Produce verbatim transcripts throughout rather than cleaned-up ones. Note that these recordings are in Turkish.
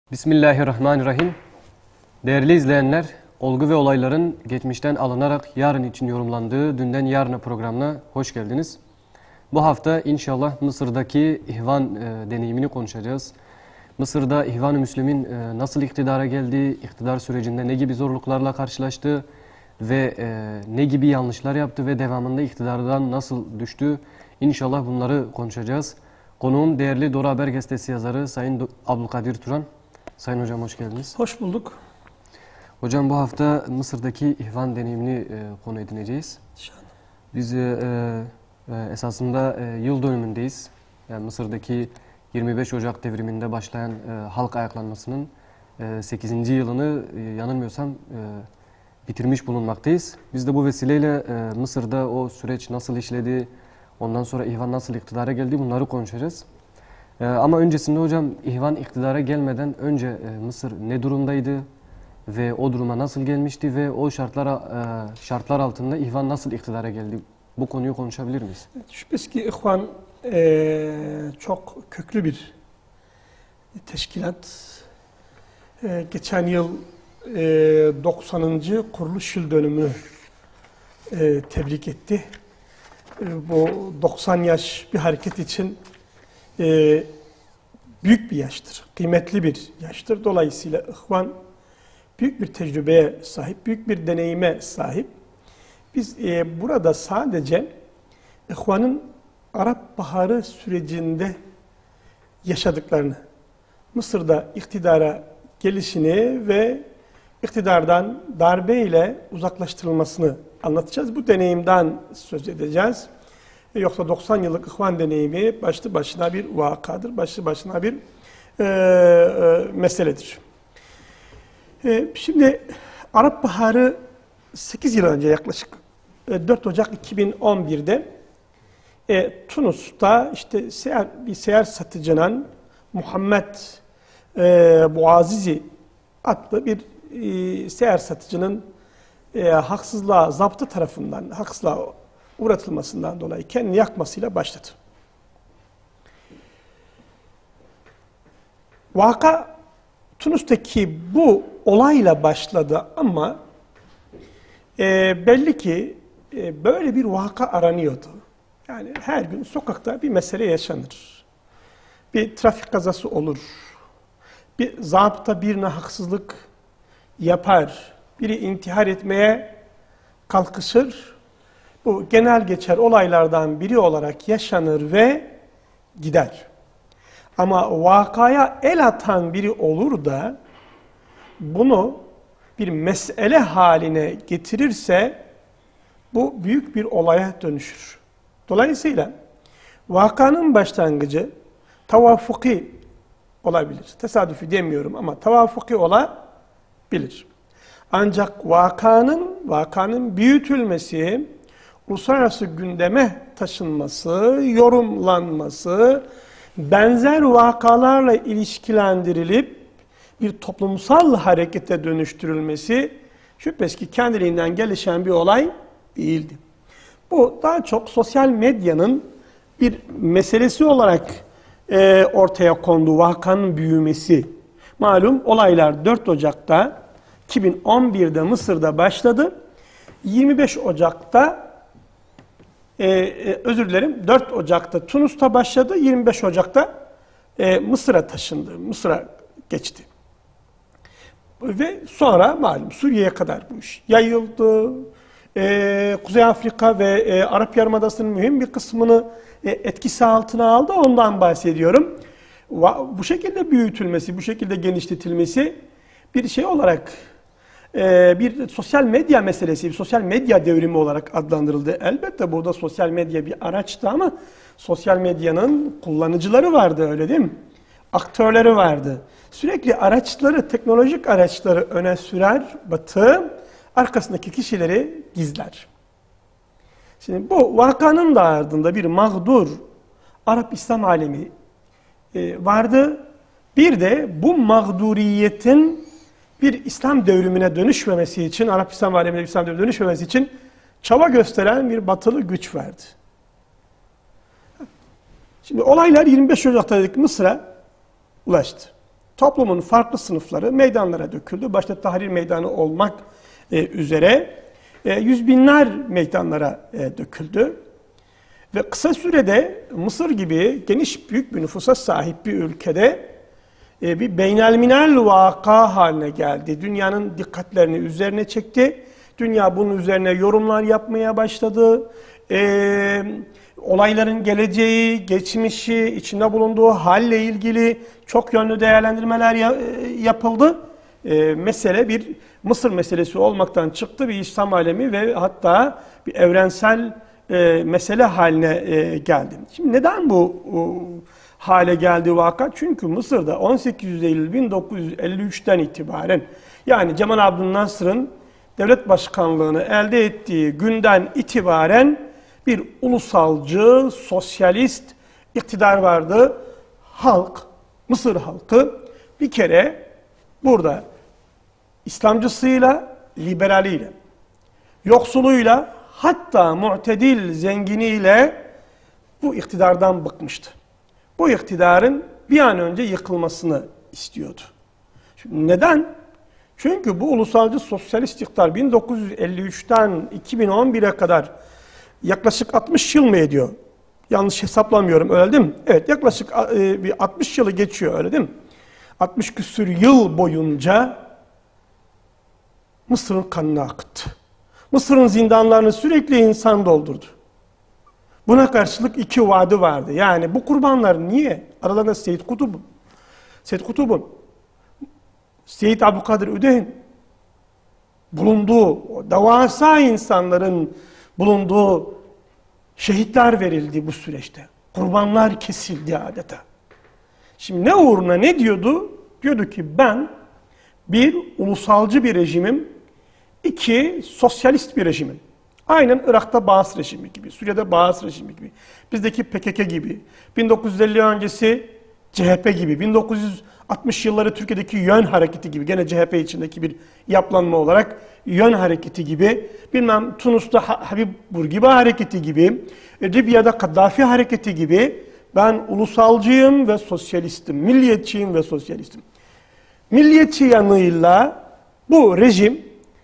Bismillahirrahmanirrahim. Değerli izleyenler, olgu ve olayların geçmişten alınarak yarın için yorumlandığı Dünden Yarına programına hoş geldiniz. Bu hafta inşallah Mısır'daki ihvan e, deneyimini konuşacağız. Mısır'da İhvan-ı Müslümin e, nasıl iktidara geldi, iktidar sürecinde ne gibi zorluklarla karşılaştı ve e, ne gibi yanlışlar yaptı ve devamında iktidardan nasıl düştü. İnşallah bunları konuşacağız. Konuğum değerli Doğru Haber Gazetesi yazarı Sayın Abdülkadir Turan. Sayın Hocam hoş geldiniz. Hoş bulduk. Hocam bu hafta Mısır'daki ihvan deneyimini e, konu edineceğiz. İnşallah. Biz e, e, esasında e, yıl dönümündeyiz. Yani Mısır'daki yirmi beş Ocak devriminde başlayan e, halk ayaklanmasının e, sekizinci yılını e, yanılmıyorsam e, bitirmiş bulunmaktayız. Biz de bu vesileyle e, Mısır'da o süreç nasıl işledi, ondan sonra ihvan nasıl iktidara geldi bunları konuşacağız. Ee, ama öncesinde hocam ihvan iktidara gelmeden önce e, Mısır ne durumdaydı ve o duruma nasıl gelmişti ve o şartlara e, şartlar altında ihvan nasıl iktidara geldi? Bu konuyu konuşabilir miyiz? Şüphesiz ki ihvan e, çok köklü bir teşkilat. E, geçen yıl e, doksanıncı kuruluş yıl dönümü e, tebrik etti. E, bu doksan yaş bir hareket için e, büyük bir yaştır, kıymetli bir yaştır. Dolayısıyla ihvan büyük bir tecrübeye sahip, büyük bir deneyime sahip. Biz e, burada sadece ihvanın Arap Baharı sürecinde yaşadıklarını, Mısır'da iktidara gelişini ve iktidardan darbeyle uzaklaştırılmasını anlatacağız. Bu deneyimden söz edeceğiz. Yoksa doksan yıllık ihvan deneyimi başlı başına bir vakadır, başlı başına bir e, e, meseledir. E, şimdi Arap Baharı sekiz yıl önce yaklaşık e, dört Ocak iki bin on bir'de e, Tunus'ta işte seyahat, bir seyyar satıcının Muhammed e, Buazizi adlı bir e, seyyar satıcının e, haksızlığa, zaptı tarafından haksızlığa uğratılmasından dolayı kendini yakmasıyla başladı. Vaka Tunus'taki bu olayla başladı ama e, belli ki e, böyle bir vaka aranıyordu. Yani her gün sokakta bir mesele yaşanır. Bir trafik kazası olur. Bir zabıta birine haksızlık yapar. Biri intihar etmeye kalkışır. Bu genel geçer olaylardan biri olarak yaşanır ve gider. Ama vakaya el atan biri olur da bunu bir mesele haline getirirse bu büyük bir olaya dönüşür. Dolayısıyla vakanın başlangıcı tavafuki olabilir. Tesadüfi demiyorum ama tavafuki olabilir. Ancak vakanın, vakanın büyütülmesi, uluslararası gündeme taşınması, yorumlanması, benzer vakalarla ilişkilendirilip bir toplumsal harekete dönüştürülmesi şüphesiz ki kendiliğinden gelişen bir olay değildi. Bu daha çok sosyal medyanın bir meselesi olarak e, ortaya kondu, vakanın büyümesi. Malum olaylar dört Ocak'ta iki bin on bir'de Mısır'da başladı. yirmi beş Ocak'ta Ee, özür dilerim, dört Ocak'ta Tunus'ta başladı, yirmi beş Ocak'ta e, Mısır'a taşındı, Mısır'a geçti. Ve sonra malum Suriye'ye kadar bu iş yayıldı. Ee, Kuzey Afrika ve e, Arap Yarımadası'nın mühim bir kısmını e, etkisi altına aldı, ondan bahsediyorum. Bu şekilde büyütülmesi, bu şekilde genişletilmesi bir şey olarak, bir sosyal medya meselesi, bir sosyal medya devrimi olarak adlandırıldı. Elbette burada sosyal medya bir araçtı ama sosyal medyanın kullanıcıları vardı, öyle değil mi? Aktörleri vardı. Sürekli araçları, teknolojik araçları öne sürer Batı, arkasındaki kişileri gizler. Şimdi bu vakanın da ardında bir mağdur Arap İslam alemi vardı. Bir de bu mağduriyetin bir İslam devrimine dönüşmemesi için, Arap İslam alemine İslam devrimine dönüşmemesi için çaba gösteren bir batılı güç vardı. Şimdi olaylar yirmi beş Ocak'ta dedik Mısır'a ulaştı. toplumun farklı sınıfları meydanlara döküldü. Başta Tahrir Meydanı olmak e, üzere e, yüz binler meydanlara e, döküldü. Ve kısa sürede Mısır gibi geniş büyük bir nüfusa sahip bir ülkede e, bir beynelminel vaka haline geldi. Dünyanın dikkatlerini üzerine çekti. Dünya bunun üzerine yorumlar yapmaya başladı. E, olayların geleceği, geçmişi, içinde bulunduğu halle ilgili çok yönlü değerlendirmeler ya, e, yapıldı. E, mesele bir Mısır meselesi olmaktan çıktı, bir İslam alemi ve hatta bir evrensel e, mesele haline e, geldi. Şimdi neden bu o, hale geldi vaka? Çünkü Mısır'da on sekiz Eylül bin dokuz yüz elli üç'ten itibaren, yani Cemal Abdülnasır'ın devlet başkanlığını elde ettiği günden itibaren bir ulusalcı, sosyalist iktidar vardı. Halk, Mısır halkı bir kere burada İslamcısıyla, liberaliyle, yoksuluyla, hatta mu'tedil zenginiyle bu iktidardan bıkmıştı. Bu iktidarın bir an önce yıkılmasını istiyordu. Şimdi neden? Çünkü bu ulusalcı sosyalist iktidar bin dokuz yüz elli üç'ten iki bin on bir'e kadar yaklaşık altmış yıl mı ediyor? Yanlış hesaplamıyorum, öyle değil mi? Evet, yaklaşık bir altmış yılı geçiyor, öyle değil mi? altmış küsür yıl boyunca Mısır'ın kanını akıttı. Mısır'ın zindanlarını sürekli insan doldurdu. Buna karşılık iki vaadi vardı. Yani bu kurbanlar niye? Aralarında Seyyid Kutub'un, Seyyid Kutub'un, Seyyid Abdülkadir Ödeğin bulunduğu, o devasa insanların bulunduğu şehitler verildi bu süreçte. Kurbanlar kesildi adeta. Şimdi ne uğruna ne diyordu? Diyordu ki ben bir ulusalcı bir rejimim, iki sosyalist bir rejimim. Aynen Irak'ta Baas rejimi gibi, Suriye'de Baas rejimi gibi, bizdeki P K K gibi, bin dokuz yüz elli öncesi C H P gibi, bin dokuz yüz altmış yılları Türkiye'deki Yön Hareketi gibi, gene C H P içindeki bir yapılanma olarak Yön Hareketi gibi, bilmem Tunus'ta Habib Bourguiba Hareketi gibi, Libya'da Kaddafi Hareketi gibi, ben ulusalcıyım ve sosyalistim, milliyetçiyim ve sosyalistim. Milliyetçi yanıyla bu rejim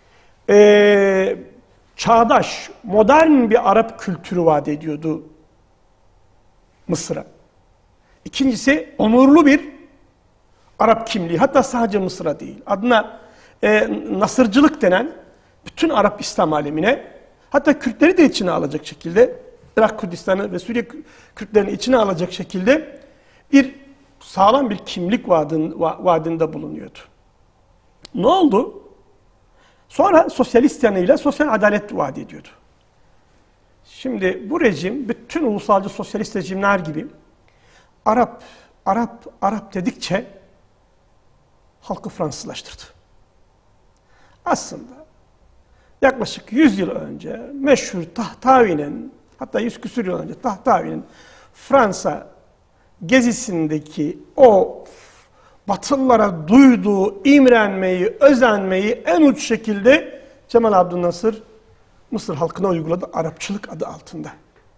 e, çağdaş, modern bir Arap kültürü vaat ediyordu Mısır'a. İkincisi onurlu bir Arap kimliği, hatta sadece Mısır'a değil, adına e, Nasırcılık denen bütün Arap İslam alemine, hatta Kürtleri de içine alacak şekilde, Irak Kürdistan'ı ve Suriye Kürtlerini içine alacak şekilde bir sağlam bir kimlik vaadin, vaadinde bulunuyordu. Ne oldu? Sonra sosyalist yanıyla sosyal adalet vaat ediyordu. Şimdi bu rejim bütün ulusalcı sosyalist rejimler gibi Arap, Arap, Arap dedikçe halkı Fransızlaştırdı. Aslında yaklaşık yüz yıl önce meşhur Tahtavi'nin, hatta yüz küsur yıl önce Tahtavi'nin Fransa gezisindeki o Batılılara duyduğu imrenmeyi, özenmeyi en uç şekilde Cemal Abdülnasır Mısır halkına uyguladı Arapçılık adı altında.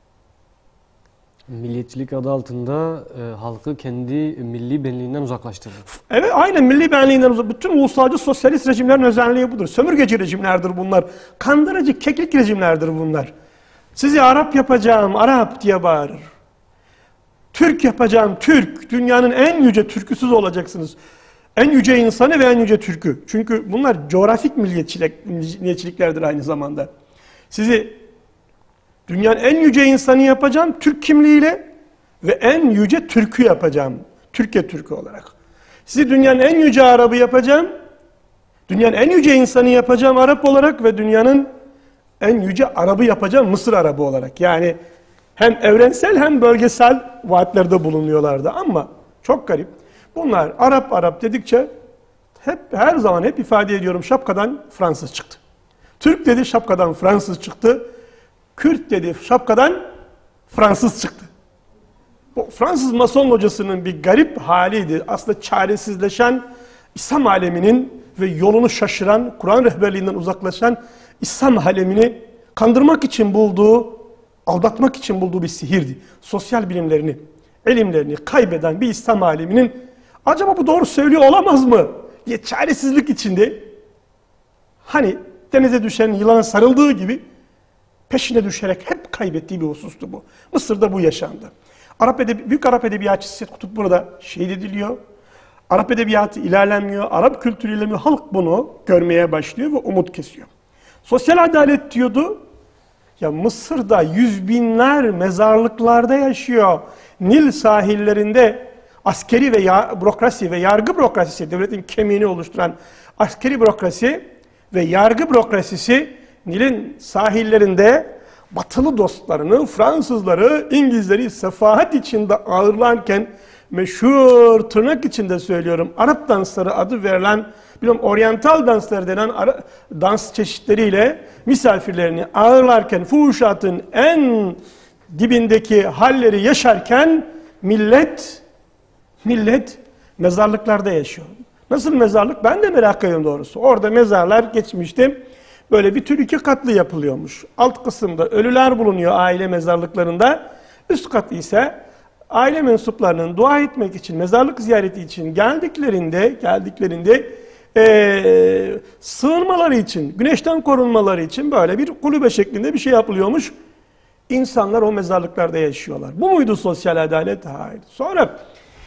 Milliyetçilik adı altında e, halkı kendi milli benliğinden uzaklaştırdı. Evet, aynen milli benliğinden uzak. Bütün ulusalcı sosyalist rejimlerin özelliği budur. Sömürgeci rejimlerdir bunlar. Kandırıcı, keklik rejimlerdir bunlar. Sizi Arap yapacağım, Arap diye bağırır. Türk yapacağım, Türk. Dünyanın en yüce türküsüz olacaksınız. En yüce insanı ve en yüce türkü. Çünkü bunlar coğrafik milliyetçilik, milliyetçiliklerdir aynı zamanda. Sizi dünyanın en yüce insanı yapacağım Türk kimliğiyle ve en yüce türkü yapacağım. Türkiye Türkü olarak. Sizi dünyanın en yüce Arabı yapacağım. Dünyanın en yüce insanı yapacağım Arap olarak ve dünyanın en yüce Arabı yapacağım Mısır Arabı olarak. Yani hem evrensel hem bölgesel vaatlerde bulunuyorlardı ama çok garip. Bunlar Arap Arap dedikçe hep her zaman hep ifade ediyorum şapkadan Fransız çıktı. Türk dedi şapkadan Fransız çıktı. Kürt dedi şapkadan Fransız çıktı. Bu Fransız Mason hocasının bir garip haliydi. Aslında çaresizleşen İslam aleminin ve yolunu şaşıran, Kur'an rehberliğinden uzaklaşan İslam alemini kandırmak için bulduğu, aldatmak için bulduğu bir sihirdi. Sosyal bilimlerini, ilimlerini kaybeden bir İslam aleminin acaba bu doğru söylüyor olamaz mı diye çaresizlik içinde, hani denize düşen yılana sarıldığı gibi peşine düşerek hep kaybettiği bir husustu bu. Mısır'da bu yaşandı. Arap edebi, Büyük Arap Edebiyatçısı Seyyed Kutup burada şehit ediliyor. Arap edebiyatı ilerlemiyor, Arap kültürü ilerlemiyor. Halk bunu görmeye başlıyor ve umut kesiyor. Sosyal adalet diyordu. Ya Mısır'da yüz binler mezarlıklarda yaşıyor. Nil sahillerinde askeri ve ya, bürokrasi ve yargı bürokrasisi, devletin kemiğini oluşturan askeri bürokrasi ve yargı bürokrasisi Nil'in sahillerinde batılı dostlarını, Fransızları, İngilizleri sefahat içinde ağırlarken meşhur, tırnak içinde söylüyorum, Arap dansları adı verilen, bilmem oryantal dansları denen ara, dans çeşitleriyle misafirlerini ağırlarken, fuhuşatın en dibindeki halleri yaşarken millet, millet mezarlıklarda yaşıyor. Nasıl mezarlık? Ben de merak ediyorum doğrusu. Orada mezarlar geçmişte böyle bir tür iki katlı yapılıyormuş. Alt kısımda ölüler bulunuyor aile mezarlıklarında. Üst kat ise aile mensuplarının dua etmek için, mezarlık ziyareti için geldiklerinde, geldiklerinde ee, sığınmaları için, güneşten korunmaları için böyle bir kulübe şeklinde bir şey yapılıyormuş. İnsanlar o mezarlıklarda yaşıyorlar. Bu muydu sosyal adalet? Hayır. Sonra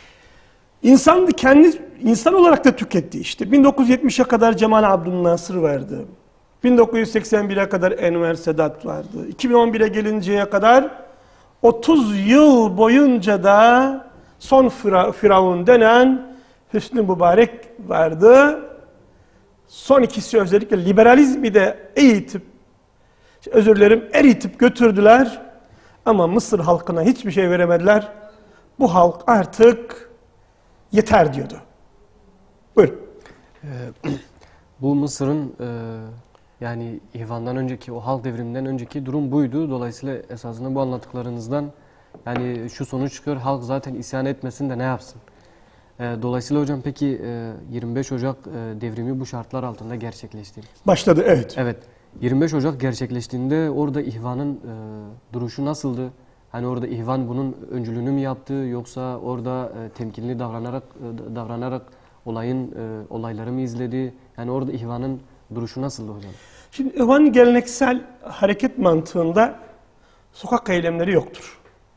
insan kendi insan olarak da tüketti işte. bin dokuz yüz yetmişe kadar Cemal Abdülnasır vardı. bin dokuz yüz seksen bire kadar Enver Sedat vardı. iki bin on bire gelinceye kadar otuz yıl boyunca da son firavun denen Hüsnü Mübarek vardı. Son ikisi özellikle liberalizmi de eğitip, özür dilerim eritip götürdüler. Ama Mısır halkına hiçbir şey veremediler. Bu halk artık yeter diyordu. Buyurun. Ee, bu Mısır'ın e, yani İhvan'dan önceki, o halk devriminden önceki durum buydu. Dolayısıyla esasında bu anlattıklarınızdan yani şu sonuç çıkıyor, halk zaten isyan etmesin de ne yapsın? Dolayısıyla hocam peki yirmi beş Ocak devrimi bu şartlar altında gerçekleşti. Başladı, evet. Evet. yirmi beş Ocak gerçekleştiğinde orada İhvan'ın duruşu nasıldı? Hani orada İhvan bunun öncülüğünü mü yaptı, yoksa orada temkinli davranarak davranarak olayın olayları mı izledi? Yani orada İhvan'ın duruşu nasıldı hocam? Şimdi İhvan'ın geleneksel hareket mantığında sokak eylemleri yoktur.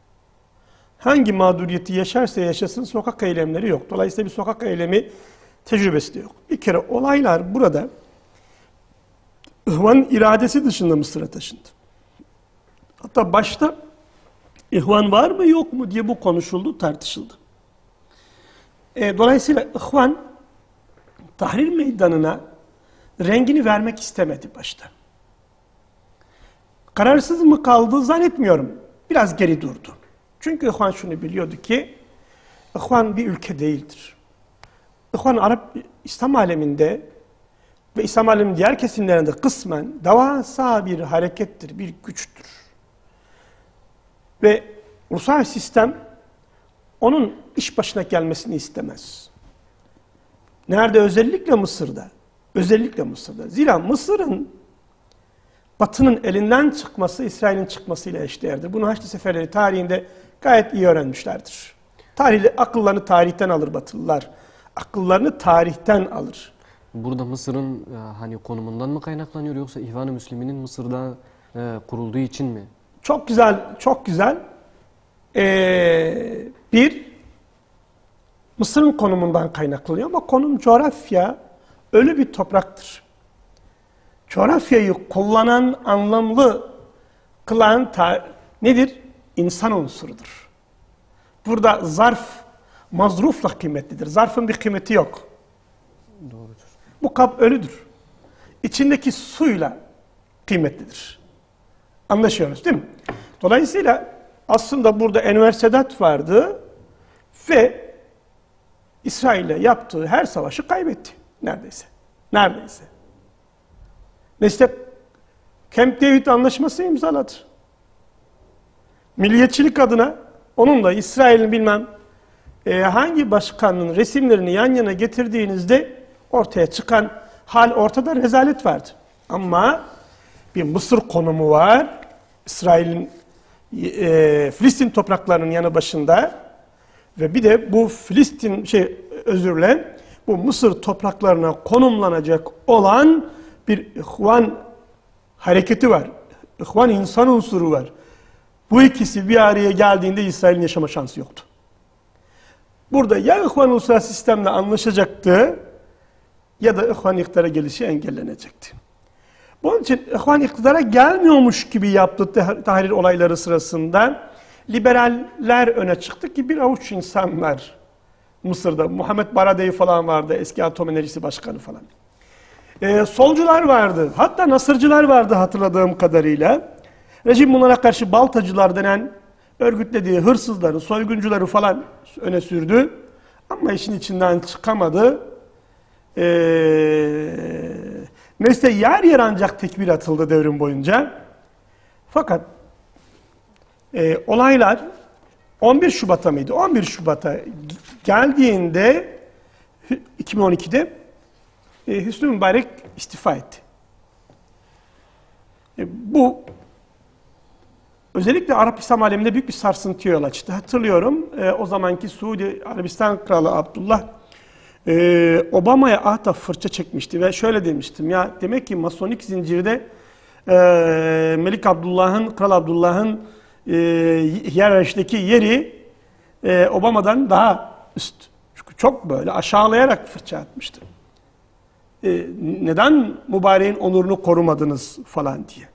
Hangi mağduriyeti yaşarsa yaşasın sokak eylemleri yok. Dolayısıyla bir sokak eylemi tecrübesi de yok. Bir kere olaylar burada İhvan'ın iradesi dışında Mısır'a taşındı. Hatta başta İhvan var mı yok mu diye bu konuşuldu, tartışıldı. E, dolayısıyla İhvan Tahrir Meydanı'na rengini vermek istemedi başta. Kararsız mı kaldı zannetmiyorum. Biraz geri durdu. Çünkü İhvan şunu biliyordu ki, İhvan bir ülke değildir. İhvan Arap İslam aleminde ve İslam aleminin diğer kesimlerinde kısmen devasa bir harekettir, bir güçtür. Ve ulusal sistem onun iş başına gelmesini istemez. Nerede? Özellikle Mısır'da. Özellikle Mısır'da. Zira Mısır'ın Batı'nın elinden çıkması İsrail'in çıkmasıyla eşdeğerdir. Bunu Haçlı Seferleri tarihinde gayet iyi öğrenmişlerdir. Tarihli, akıllarını tarihten alır Batılılar. Akıllarını tarihten alır. Burada Mısır'ın hani konumundan mı kaynaklanıyor, yoksa İhvan-ı Müslümin'in Mısır'da e, kurulduğu için mi? Çok güzel, çok güzel. Ee, bir, Mısır'ın konumundan kaynaklanıyor ama konum coğrafya öyle bir topraktır. Coğrafyayı kullanan, anlamlı kılan nedir? İnsan unsurudur. Burada zarf mazrufla kıymetlidir. Zarfın bir kıymeti yok. Doğrudur. Bu kap ölüdür. İçindeki suyla kıymetlidir. Anlaşıyoruz değil mi? Dolayısıyla aslında burada Enver Sedat vardı ve İsrail'le yaptığı her savaşı kaybetti. Neredeyse. Neredeyse. Neyse Camp David anlaşması imzaladı. Milliyetçilik adına onunla İsrail'in bilmem e, hangi başkanın resimlerini yan yana getirdiğinizde ortaya çıkan hal ortada, rezalet vardı. Ama bir Mısır konumu var. İsrail'in e, Filistin topraklarının yanı başında ve bir de bu Filistin şey özürle bu Mısır topraklarına konumlanacak olan bir ihvan hareketi var. İhvan insan unsuru var. Bu ikisi bir araya geldiğinde İsrail'in yaşama şansı yoktu. Burada ya ihvan uluslararası sistemle anlaşacaktı ya da ihvan iktidara gelişi engellenecekti. Bunun için ihvan iktidara gelmiyormuş gibi yaptığı tahrir olayları sırasında liberaller öne çıktı ki bir avuç insan var Mısır'da. Muhammed Baradei falan vardı, eski atom enerjisi başkanı falan. Ee, solcular vardı, hatta Nasırcılar vardı hatırladığım kadarıyla. Rejim bunlara karşı baltacılar denen örgütlediği hırsızları, soyguncuları falan öne sürdü. Ama işin içinden çıkamadı. Ee, neyse yer yer ancak tekbir atıldı devrim boyunca. Fakat e, olaylar on bir Şubat'a mıydı? on bir Şubat'a geldiğinde iki bin on ikide e, Hüsnü Mübarek istifa etti. E, bu özellikle Arap İslam aleminde büyük bir sarsıntıya yol açtı. Hatırlıyorum e, o zamanki Suudi Arabistan Kralı Abdullah e, Obama'ya ahta fırça çekmişti ve şöyle demiştim ya demek ki Masonik zincirde e, Melik Abdullah'ın, Kral Abdullah'ın e, hiyerarşideki yeri e, Obama'dan daha üst. Çünkü çok böyle aşağılayarak fırça atmıştı. E, neden mübareğin onurunu korumadınız falan diye.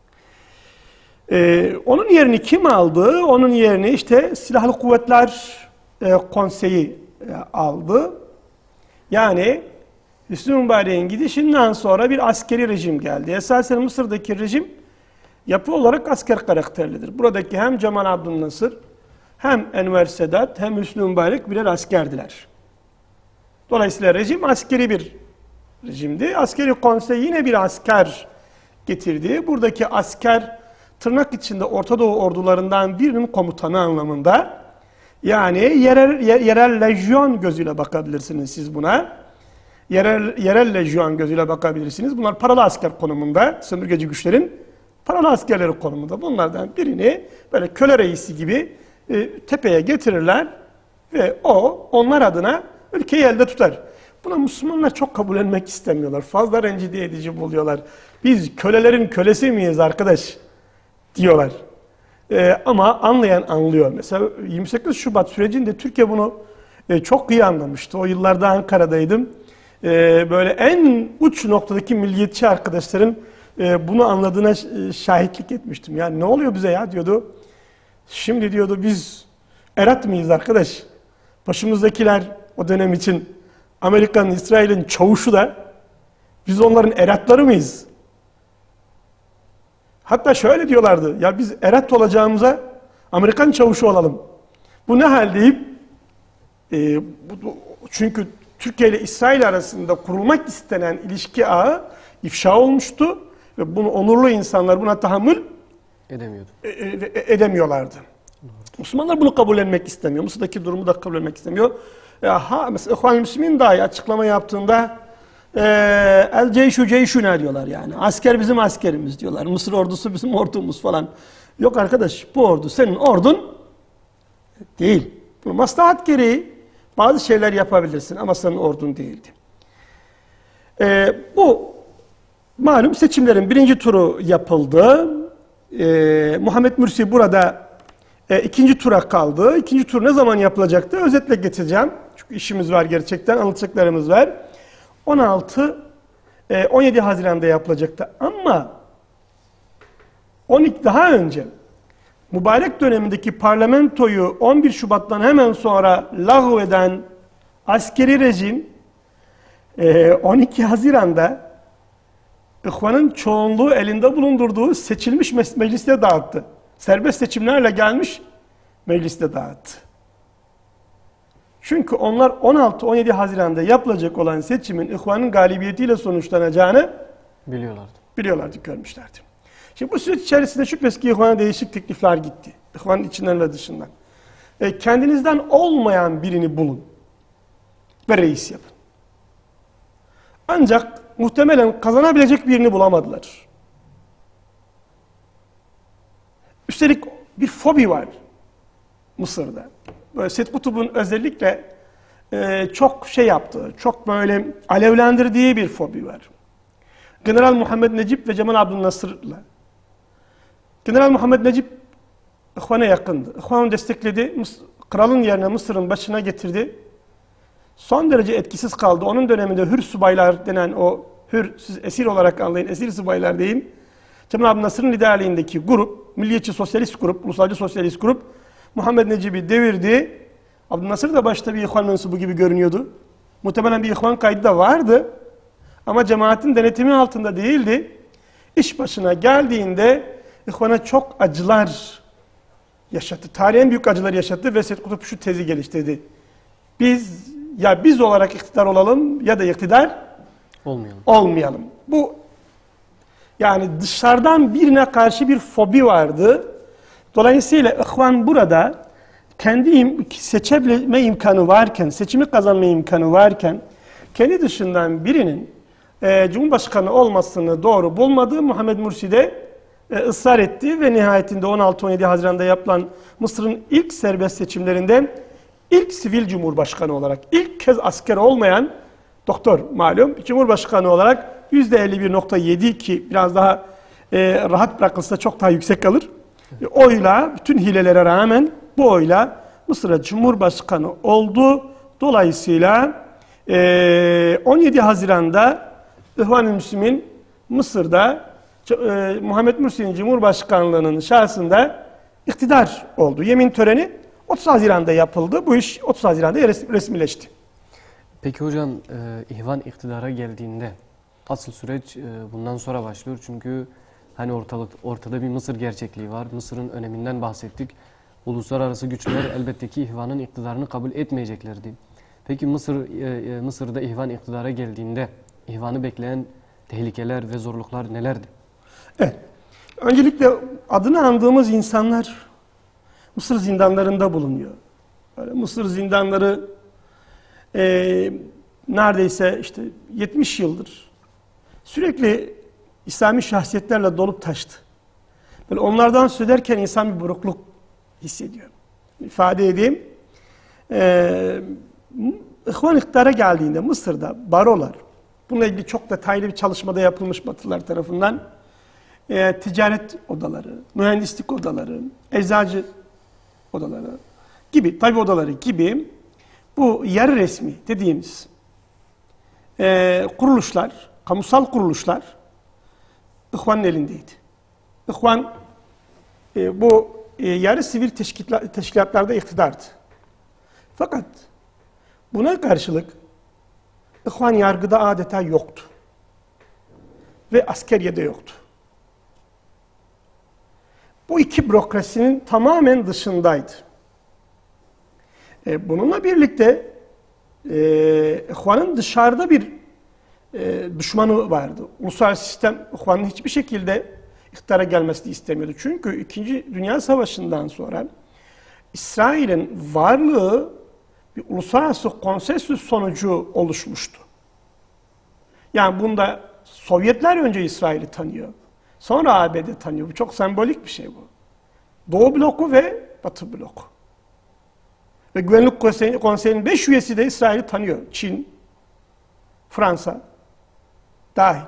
Ee, onun yerini kim aldı? Onun yerini işte Silahlı Kuvvetler e, Konseyi e, aldı. Yani Hüsnü Mübarek'in gidişinden sonra bir askeri rejim geldi. Esasen Mısır'daki rejim yapı olarak asker karakterlidir. Buradaki hem Cemal Abdülnasır, hem Enver Sedat, hem Hüsnü Mübarek birer askerdiler. Dolayısıyla rejim askeri bir rejimdi. Askeri konsey yine bir asker getirdi. Buradaki asker tırnak içinde Orta Doğu ordularından birinin komutanı anlamında. Yani yerel, yerel lejyon gözüyle bakabilirsiniz siz buna. Yerel, yerel lejyon gözüyle bakabilirsiniz. Bunlar paralı asker konumunda, sömürgeci güçlerin paralı askerleri konumunda. Bunlardan birini böyle köle reisi gibi e, tepeye getirirler ve o onlar adına ülkeyi elde tutar. Buna Müslümanlar çok kabullenmek istemiyorlar. Fazla rencide edici buluyorlar. Biz kölelerin kölesi miyiz arkadaş? Diyorlar. Ee, ama anlayan anlıyor. Mesela yirmi sekiz Şubat sürecinde Türkiye bunu e, çok iyi anlamıştı. O yıllarda Ankara'daydım. Ee, böyle en uç noktadaki milliyetçi arkadaşların e, bunu anladığına şahitlik etmiştim. Yani ne oluyor bize ya diyordu. Şimdi diyordu biz erat mıyız arkadaş? Başımızdakiler o dönem için Amerika'nın, İsrail'in çavuşu da biz onların eratları mıyız? Hatta şöyle diyorlardı, ya biz erat olacağımıza Amerikan çavuşu olalım. Bu ne hal deyip, e, bu, çünkü Türkiye ile İsrail arasında kurulmak istenen ilişki ağı ifşa olmuştu ve bunu onurlu insanlar buna tahammül edemiyordu. E, e, edemiyorlardı. Müslümanlar bunu kabullenmek istemiyor. Mısır'daki durumu da kabullenmek istemiyor. Ya, ha, mesela İhvan-ı Müslümin dahi açıklama yaptığında Ee, el ceyşu ceyşuna diyorlar yani. Asker bizim askerimiz diyorlar. Mısır ordusu bizim ordumuz falan. Yok arkadaş bu ordu senin ordun değil. Bu maslahat gereği bazı şeyler yapabilirsin ama senin ordun değildi. Ee, bu malum seçimlerin birinci turu yapıldı. Ee, Muhammed Mursi burada e, ikinci tura kaldı. İkinci tur ne zaman yapılacaktı? Özetle geçeceğim. Çünkü işimiz var gerçekten, anlatacaklarımız var. on altı on yedi Haziran'da yapılacaktı ama on iki daha önce mübarek dönemindeki parlamentoyu on bir Şubat'tan hemen sonra lağveden askeri rejim on iki Haziran'da İhvan'ın çoğunluğu elinde bulundurduğu seçilmiş mecliste dağıttı. Serbest seçimlerle gelmiş mecliste dağıttı. Çünkü onlar on altı on yedi Haziran'da yapılacak olan seçimin İhvan'ın galibiyetiyle sonuçlanacağını biliyorlardı. Biliyorlardı, görmüşlerdi. Şimdi bu süreç içerisinde şüphesiz ki İhvan'a değişik teklifler gitti. İhvan'ın içinden ve dışından. E, kendinizden olmayan birini bulun ve reis yapın. Ancak muhtemelen kazanabilecek birini bulamadılar. Üstelik bir fobi var Mısır'da. Böyle Seyyid Kutub'un özellikle e, çok şey yaptığı, çok böyle alevlendirdiği bir fobi var. General Muhammed Necip ve Cemal Abdülnasır'la. General Muhammed Necip İhvan'a yakındı. İhvan'ı destekledi. Kralın yerine Mısır'ın başına getirdi. Son derece etkisiz kaldı. Onun döneminde Hür subaylar denen o Hür, siz esir olarak anlayın, esir subaylar deyin. Cemal Abdülnasır'ın liderliğindeki grup, milliyetçi sosyalist grup, ulusalcı sosyalist grup Muhammed Necip'i devirdi. Abdülnasır da başta bir İhvan mensubu gibi görünüyordu. Muhtemelen bir İhvan kaydı da vardı. Ama cemaatin denetimi altında değildi. İş başına geldiğinde İhvan'a çok acılar yaşattı. Tarihin büyük acılar yaşattı ve Seyyid Kutup şu tezi geliştirdi. Biz ya biz olarak iktidar olalım ya da iktidar olmayalım. olmayalım. Bu yani dışarıdan birine karşı bir fobi vardı. Dolayısıyla İhvan burada kendi im seçebilme imkanı varken, seçimi kazanma imkanı varken kendi dışından birinin e, Cumhurbaşkanı olmasını doğru bulmadığı Muhammed Mursi de e, ısrar etti ve nihayetinde on altı on yedi Haziran'da yapılan Mısır'ın ilk serbest seçimlerinde ilk sivil Cumhurbaşkanı olarak, ilk kez asker olmayan doktor malum Cumhurbaşkanı olarak yüzde elli bir nokta yedi ki biraz daha e, rahat bırakılsa çok daha yüksek kalır. E, oyla, bütün hilelere rağmen bu oyla Mısır'a Cumhurbaşkanı oldu. Dolayısıyla e, on yedi Haziran'da İhvan-ı Müslümin Mısır'da e, Muhammed Mursi'nin Cumhurbaşkanlığının şahsında iktidar oldu. Yemin töreni otuz Haziran'da yapıldı. Bu iş otuz Haziran'da resmileşti. Peki hocam, e, İhvan iktidara geldiğinde asıl süreç e, bundan sonra başlıyor. Çünkü hani ortalık ortada bir Mısır gerçekliği var. Mısır'ın öneminden bahsettik. Uluslararası güçler elbette ki İhvan'ın iktidarını kabul etmeyeceklerdi. Peki Mısır e, e, Mısır'da İhvan iktidara geldiğinde İhvan'ı bekleyen tehlikeler ve zorluklar nelerdi? Evet. Öncelikle adını andığımız insanlar Mısır zindanlarında bulunuyor. Böyle Mısır zindanları e, neredeyse işte yetmiş yıldır sürekli İslami şahsiyetlerle dolup taştı. Böyle onlardan söz ederken insan bir burukluk hissediyor. İfade edeyim. Ee, İhvan iktidara geldiğinde Mısır'da barolar, bununla ilgili çok detaylı bir çalışmada yapılmış Batılılar tarafından, e, ticaret odaları, mühendislik odaları, eczacı odaları gibi, tabi odaları gibi bu yarı resmi dediğimiz e, kuruluşlar, kamusal kuruluşlar İhvan'ın elindeydi. İhvan e, bu e, yarı sivil teşkilatlarda iktidardı. Fakat buna karşılık İhvan yargıda adeta yoktu. Ve askeriyede yoktu. Bu iki bürokrasinin tamamen dışındaydı. E, bununla birlikte e, İhvan'ın dışarıda bir e, düşmanı vardı. Uluslararası sistem İhvan'ın hiçbir şekilde iktidara gelmesini istemiyordu. Çünkü İkinci Dünya Savaşı'ndan sonra İsrail'in varlığı bir uluslararası konsensüs sonucu oluşmuştu. Yani bunda Sovyetler önce İsrail'i tanıyor. Sonra A B D tanıyor. Bu çok sembolik bir şey bu. Doğu bloku ve Batı bloku. Ve Güvenlik Konseyi'nin beş üyesi de İsrail'i tanıyor. Çin, Fransa dahil.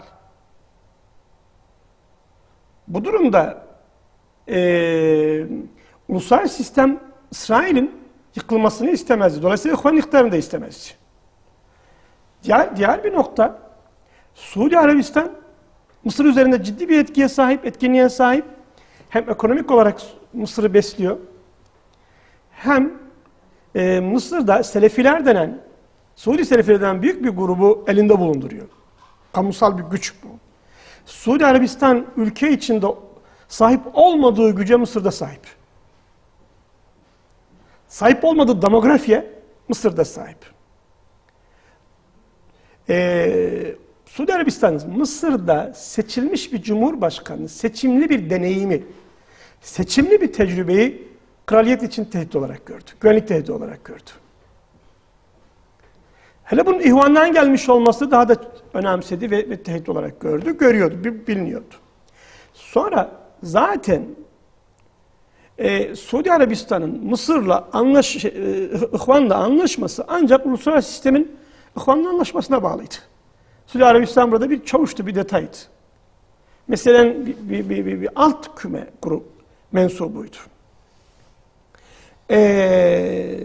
Bu durumda e, uluslararası sistem İsrail'in yıkılmasını istemezdi. Dolayısıyla İhvan iktidarını da istemezdi. Diğer, diğer bir nokta, Suudi Arabistan Mısır üzerinde ciddi bir etkiye sahip, etkinliğe sahip. Hem ekonomik olarak Mısır'ı besliyor, hem e, Mısır'da Selefiler denen, Suudi Selefiler denen büyük bir grubu elinde bulunduruyor. Kamusal bir güç bu. Suudi Arabistan ülke içinde sahip olmadığı güce Mısır'da sahip. Sahip olmadığı demografiye Mısır'da sahip. Ee, Suudi Arabistan Mısır'da seçilmiş bir cumhurbaşkanı, seçimli bir deneyimi, seçimli bir tecrübeyi kraliyet için tehdit olarak gördü. Güvenlik tehdidi olarak gördü. Hele bunun İhvan'dan gelmiş olması daha da önemsedi ve, ve tehdit olarak gördü, görüyordu, biliniyordu. Sonra zaten Ee, Suudi Arabistan'ın Mısır'la anlaş, e, İhvan'la anlaşması ancak uluslararası sistemin İhvan'la anlaşmasına bağlıydı. Suudi Arabistan burada bir çavuştu, bir detaydı. Mesela bir, bir, bir, bir, bir alt küme grup mensubuydu. Ee,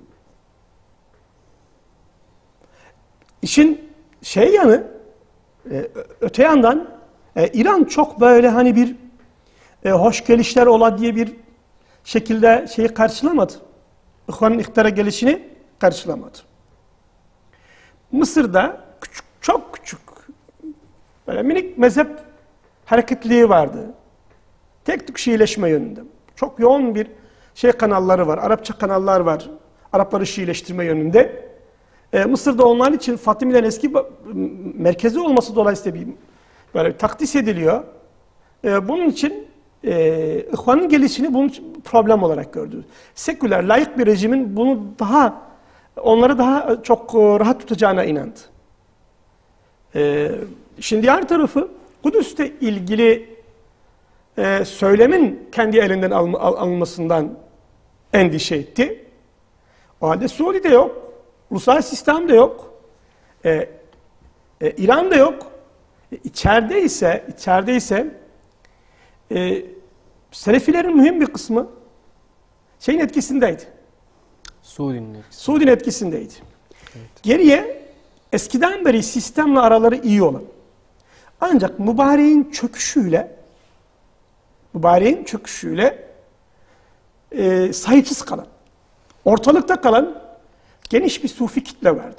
işin şey yanı, e, öte yandan e, İran çok böyle hani bir e, hoş gelişler ola diye bir şekilde şeyi karşılamadı. İhvan'ın iktidara gelişini karşılamadı. Mısır'da küçük, çok küçük böyle minik mezhep hareketliliği vardı. Tek tük Şiileşme yönünde. Çok yoğun bir şey kanalları var, Arapça kanallar var. Arapları Şiileştirme yönünde. Ee, Mısır'da onlar için Fatimi'den eski merkezi olması dolayısıyla bir böyle takdis ediliyor. Ee, bunun için e, İhvan'ın gelişini bunun için problem olarak gördü. Seküler, laik bir rejimin bunu daha onları daha çok rahat tutacağına inandı. Ee, şimdi diğer tarafı Kudüs'te ilgili e, söylemin kendi elinden al, al, alınmasından endişe etti. O halde Suudi'de yok, uluslararası sistemde yok, e, e, İran'da yok. E, içeride ise, içeride ise e, Selefilerin mühim bir kısmı şeyin etkisindeydi. Suudi'nin etkisi. Suudi'nin etkisindeydi. Evet. Geriye eskiden beri sistemle araları iyi olan ancak mübareğin çöküşüyle mübareğin çöküşüyle e, sahipsiz kalan, ortalıkta kalan geniş bir sufi kitle vardı.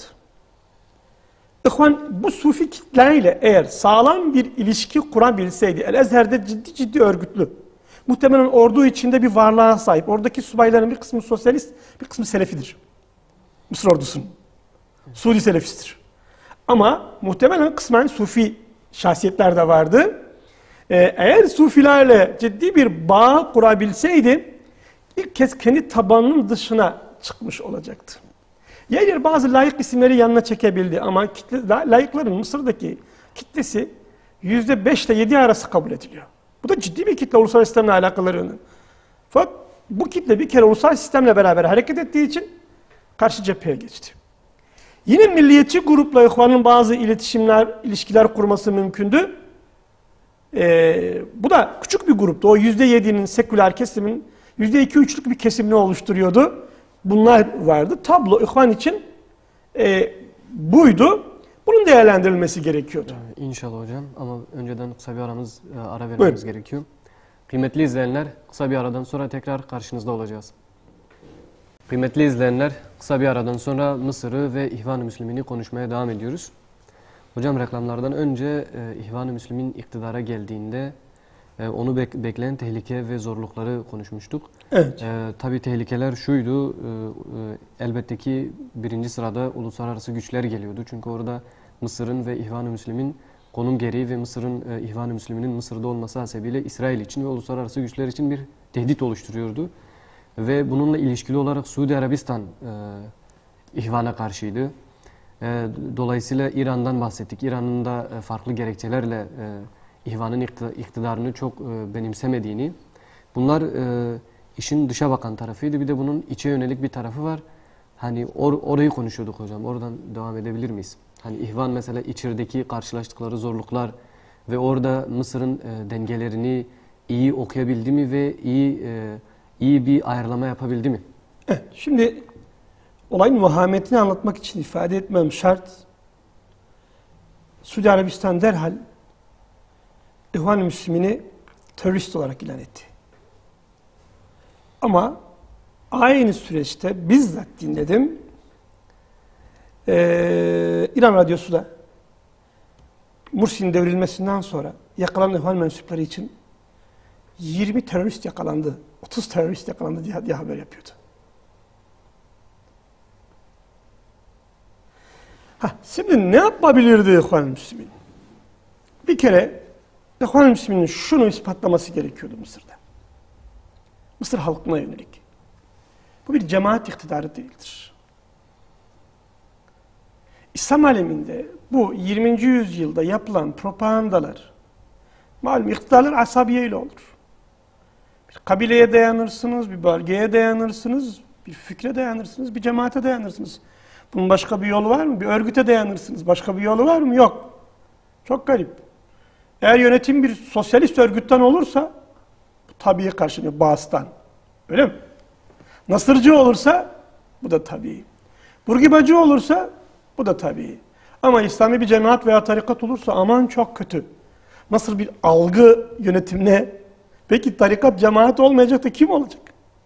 İhvan bu sufi kitleyle eğer sağlam bir ilişki kurabilseydi, El-Ezher'de ciddi ciddi örgütlü, muhtemelen ordu içinde bir varlığa sahip. Oradaki subayların bir kısmı sosyalist, bir kısmı Selefidir. Mısır ordusunun. Suudi Selefisttir. Ama muhtemelen kısmen Sufi şahsiyetler de vardı. Ee, eğer Sufilerle ciddi bir bağ kurabilseydi, ilk kez kendi tabanının dışına çıkmış olacaktı. Yer yer bazı layık isimleri yanına çekebildi ama kitle, layıkların Mısır'daki kitlesi yüzde beş ile yedi arası kabul ediliyor. Bu da ciddi bir kitle uluslararası sistemle alakalarının. Fakat bu kitle bir kere uluslararası sistemle beraber hareket ettiği için karşı cepheye geçti. Yine milliyetçi grupla İhvan'ın bazı iletişimler, ilişkiler kurması mümkündü. Ee, bu da küçük bir gruptu. O yüzde yedinin seküler kesimin yüzde iki üçlük bir kesimini oluşturuyordu. Bunlar vardı. Tablo İhvan için e, buydu. Bunun değerlendirilmesi gerekiyordu. Ee, İnşallah hocam ama önceden kısa bir aramız, ara vermemiz Buyurun. gerekiyor. Kıymetli izleyenler, kısa bir aradan sonra tekrar karşınızda olacağız. Kıymetli izleyenler, kısa bir aradan sonra Mısır'ı ve İhvan-ı Müslümin'i konuşmaya devam ediyoruz. Hocam reklamlardan önce e, İhvan-ı Müslümin iktidara geldiğinde e, onu bek bekleyen tehlike ve zorlukları konuşmuştuk. Evet. E, tabii tehlikeler şuydu, e, e, elbette ki birinci sırada uluslararası güçler geliyordu. Çünkü orada Mısır'ın ve İhvan-ı Müslümin konum gereği ve Mısır'ın e, İhvan-ı Müslümin'in Mısır'da olması hasebiyle İsrail için ve uluslararası güçler için bir tehdit oluşturuyordu. Ve bununla ilişkili olarak Suudi Arabistan e, İhvan'a karşıydı. E, dolayısıyla İran'dan bahsettik. İran'ın da e, farklı gerekçelerle e, İhvan'ın iktidarını çok e, benimsemediğini. Bunlar e, işin dışa bakan tarafıydı. Bir de bunun içe yönelik bir tarafı var. Hani or orayı konuşuyorduk hocam. Oradan devam edebilir miyiz? Hani İhvan mesela içerideki karşılaştıkları zorluklar ve orada Mısır'ın e, dengelerini iyi okuyabildi mi ve iyi e, iyi bir ayarlama yapabildi mi? Evet, şimdi olayın vahametini anlatmak için ifade etmem şart. Suudi Arabistan derhal İhvan-ı Müslümin'i terörist olarak ilan etti. Ama aynı süreçte bizzat dinledim. Ee, İran Radyosu da Mursi'nin devrilmesinden sonra yakalanan İhvan mensupları için yirmi terörist yakalandı, otuz terörist yakalandı diye, diye haber yapıyordu. Ha, şimdi ne yapabilirdi İhvan-ı Müslümin? Bir kere İhvan-ı Müslümin'in şunu ispatlaması gerekiyordu Mısır'da. Mısır halkına yönelik. Bu bir cemaat iktidarı değildir. İslam aleminde bu yirminci yüzyılda yapılan propagandalar, malum iktidarlar asabiyeyle olur. Bir kabileye dayanırsınız, bir bölgeye dayanırsınız, bir fikre dayanırsınız, bir cemaate dayanırsınız. Bunun başka bir yolu var mı? Bir örgüte dayanırsınız. Başka bir yolu var mı? Yok. Çok garip. Eğer yönetim bir sosyalist örgütten olursa bu tabii karşılıyor Baas'tan. Öyle mi? Nasırcı olursa bu da tabii. Burgibacı olursa bu da tabii. Ama İslami bir cemaat veya tarikat olursa aman çok kötü. Nasıl bir algı yönetimine, peki tarikat cemaat olmayacak da kim olacak?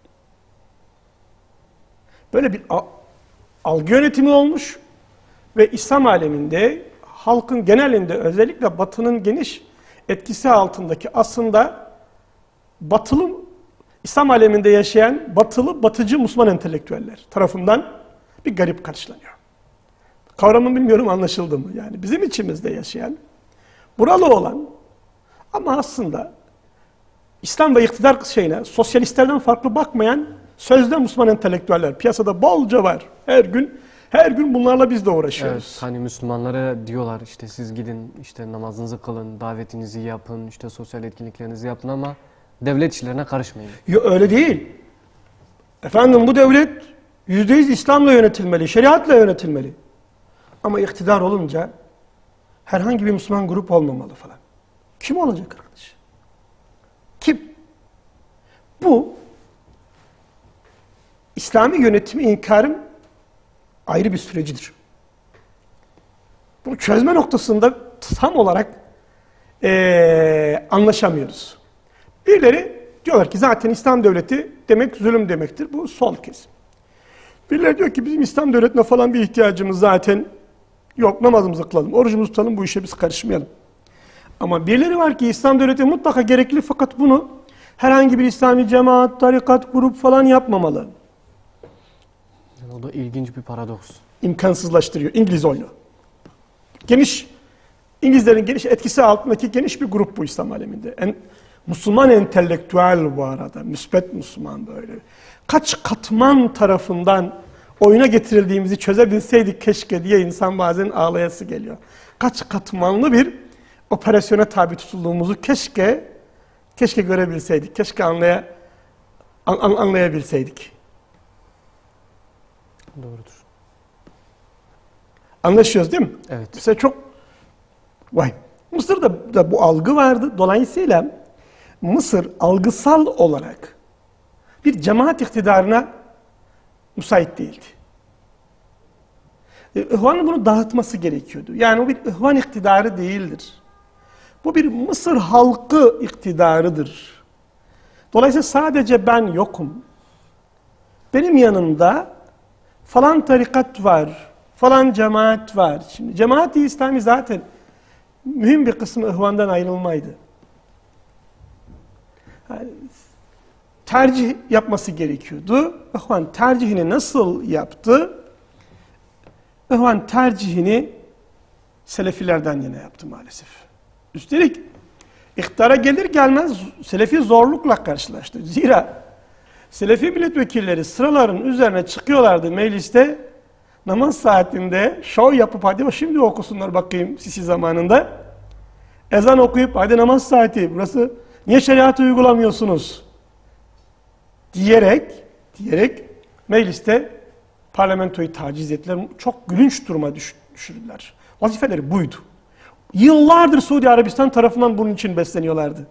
Böyle bir algı yönetimi olmuş ve İslam aleminde halkın genelinde özellikle Batı'nın geniş etkisi altındaki aslında batılı İslam aleminde yaşayan batılı, batıcı Müslüman entelektüeller tarafından bir garip karşılanıyor. Kavramı bilmiyorum anlaşıldı mı? Yani bizim içimizde yaşayan, buralı olan ama aslında İslam ve iktidar şeyine sosyalistlerden farklı bakmayan sözde Müslüman entelektüeller piyasada bolca var. Her gün her gün bunlarla biz de uğraşıyoruz. Evet, hani Müslümanlara diyorlar işte siz gidin işte namazınızı kılın, davetinizi yapın, işte sosyal etkinliklerinizi yapın ama devlet işlerine karışmayın. Yok öyle değil. Efendim bu devlet yüzde yüz İslam'la yönetilmeli, şeriatla yönetilmeli. Ama iktidar olunca herhangi bir Müslüman grup olmamalı falan. Kim olacak arkadaş? Kim? Bu İslami yönetimi inkarın ayrı bir sürecidir. Bunu çözme noktasında tam olarak ee, anlaşamıyoruz. Birileri diyorlar ki zaten İslam devleti demek zulüm demektir. Bu sol kesim. Birileri diyor ki bizim İslam devletine falan bir ihtiyacımız zaten yok. Namazımızı kılalım, orucumuzu tutalım, bu işe biz karışmayalım. Ama birileri var ki İslam devleti mutlaka gerekli fakat bunu herhangi bir İslami cemaat, tarikat, grup falan yapmamalı. Yani o da ilginç bir paradoks. İmkansızlaştırıyor. İngiliz oyunu. Geniş, İngilizlerin geniş etkisi altındaki geniş bir grup bu İslam aleminde. En, Müslüman entelektüel bu arada. Müsbet Müslüman böyle. Kaç katman tarafından oyuna getirildiğimizi çözebilseydik keşke diye insan bazen ağlayası geliyor. Kaç katmanlı bir operasyona tabi tutulduğumuzu keşke keşke görebilseydik. Keşke anlaya, an, anlayabilseydik. Doğrudur. Anlaşıyoruz değil mi? Evet. Mesela çok vay. Mısır'da da bu algı vardı. Dolayısıyla Mısır algısal olarak bir cemaat iktidarına müsait değildi. İhvanın bunu dağıtması gerekiyordu. Yani o bir ihvan iktidarı değildir. Bu bir Mısır halkı iktidarıdır. Dolayısıyla sadece ben yokum. Benim yanımda falan tarikat var, falan cemaat var. Şimdi cemaat-i İslami zaten mühim bir kısmı ihvandan ayrılmaydı. Yani tercih yapması gerekiyordu. İhvan tercihini nasıl yaptı? İhvan tercihini Selefilerden yine yaptı maalesef. Üstelik iktidara gelir gelmez Selefi zorlukla karşılaştı. Zira Selefi milletvekilleri sıraların üzerine çıkıyorlardı mecliste. Namaz saatinde şov yapıp hadi şimdi okusunlar bakayım Sisi zamanında. Ezan okuyup hadi namaz saati burası niye şeriatı uygulamıyorsunuz? Diyerek, diyerek mecliste parlamentoyu taciz ettiler. Çok gülünç duruma düş, düşürdüler. Vazifeleri buydu. Yıllardır Suudi Arabistan tarafından bunun için besleniyorlardı.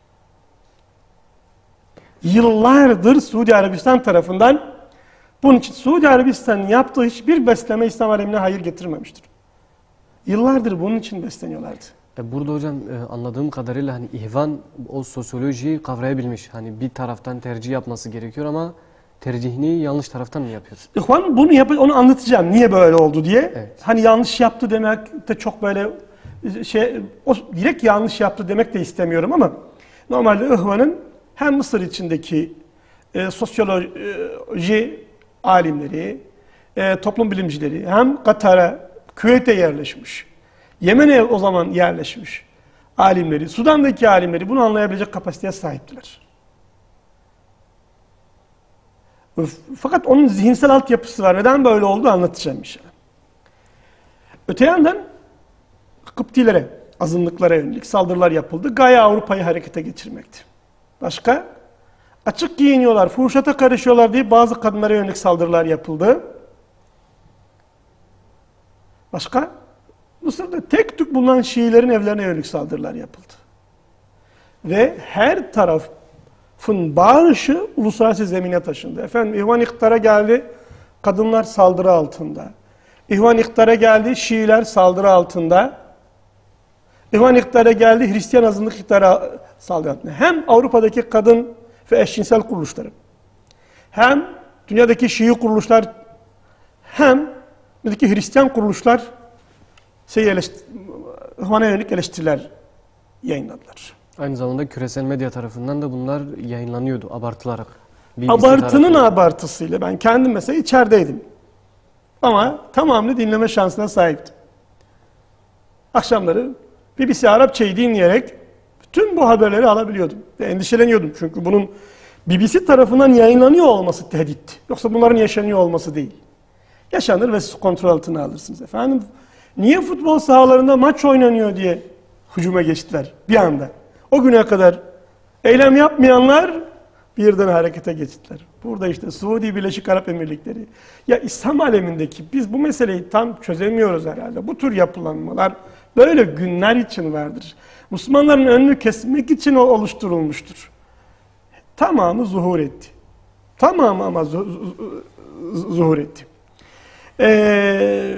Yıllardır Suudi Arabistan tarafından bunun için Suudi Arabistan'ın yaptığı hiçbir besleme İslam alemine hayır getirmemiştir. Yıllardır bunun için besleniyorlardı. Burada hocam anladığım kadarıyla hani ihvan o sosyolojiyi kavrayabilmiş. Hani bir taraftan tercih yapması gerekiyor ama tercihini yanlış taraftan mı yapıyor? İhvan bunu yapıyor, onu anlatacağım niye böyle oldu diye. Evet. Hani yanlış yaptı demek de çok böyle şey, o direkt yanlış yaptı demek de istemiyorum ama normalde İhvan'ın hem Mısır içindeki e, sosyoloji alimleri, e, toplum bilimcileri hem Katar'a, Küveyt'e yerleşmiş, Yemen'e o zaman yerleşmiş alimleri, Sudan'daki alimleri bunu anlayabilecek kapasiteye sahiptiler. Fakat onun zihinsel altyapısı var. Neden böyle oldu anlatacağım inşallah. Öte yandan Kıptilere, azınlıklara yönelik saldırılar yapıldı. Gaye Avrupa'yı harekete geçirmekti. Başka? açık giyiniyorlar, fuhuşata karışıyorlar diye bazı kadınlara yönelik saldırılar yapıldı. Başka? Mısır'da tek tük bulunan Şiilerin evlerine yönelik saldırılar yapıldı. Ve her tarafın bağışı uluslararası zemine taşındı. Efendim İhvan iktidara geldi, kadınlar saldırı altında. İhvan iktidara geldi, Şiiler saldırı altında. İhvan iktidara geldi, Hristiyan azınlık iktidara saldırı altında. Hem Avrupa'daki kadın ve eşcinsel kuruluşları, hem dünyadaki Şii kuruluşlar, hem dünyadaki Hristiyan kuruluşlar şey İhvan'a yönelik eleştiriler yayınladılar. Aynı zamanda küresel medya tarafından da bunlar yayınlanıyordu abartılarak. B B C Abartının tarafından. abartısıyla ben kendim mesela içerideydim. Ama tamamını dinleme şansına sahiptim. Akşamları B B C Arapçayı dinleyerek bütün bu haberleri alabiliyordum. Ve endişeleniyordum çünkü bunun B B C tarafından yayınlanıyor olması tehditti. Yoksa bunların yaşanıyor olması değil. Yaşanır ve siz kontrol altına alırsınız efendim. Niye futbol sahalarında maç oynanıyor diye hücuma geçtiler bir anda. O güne kadar eylem yapmayanlar birden harekete geçtiler. Burada işte Suudi Birleşik Arap Emirlikleri. Ya İslam alemindeki biz bu meseleyi tam çözemiyoruz herhalde. Bu tür yapılanmalar böyle günler için vardır. Müslümanların önünü kesmek için o oluşturulmuştur. Tamamı zuhur etti. Tamamı ama zuhur etti. Ee,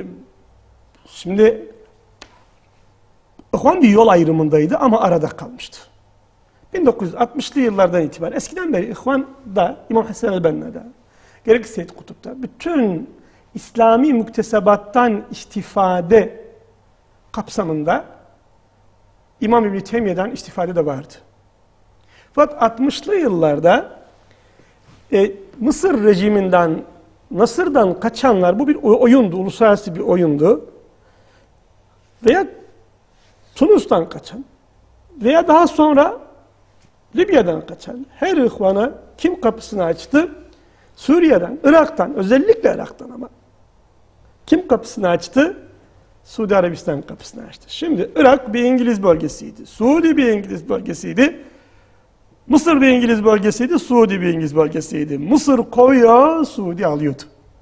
şimdi İhvan bir yol ayrımındaydı ama arada kalmıştı. bin dokuz yüz altmışlı yıllardan itibaren eskiden beri İhvan'da, İmam Hasan el-Benna'da, gerek Seyyid Kutup'ta bütün İslami müktesebattan istifade kapsamında İmam İbn-i Teymiye'den istifade de vardı. Fakat altmışlı yıllarda e, Mısır rejiminden, Mısır'dan kaçanlar, bu bir oyundu, uluslararası bir oyundu. Veya Tunus'tan kaçan veya daha sonra Libya'dan kaçan her ihvana kim kapısını açtı? Suriye'den, Irak'tan, özellikle Irak'tan ama. Kim kapısını açtı? Suudi Arabistan kapısını açtı. Şimdi Irak bir İngiliz bölgesiydi. Suudi bir İngiliz bölgesiydi. Mısır bir İngiliz bölgesiydi. Suudi bir İngiliz bölgesiydi. Mısır koyuyor, Suudi alıyordu.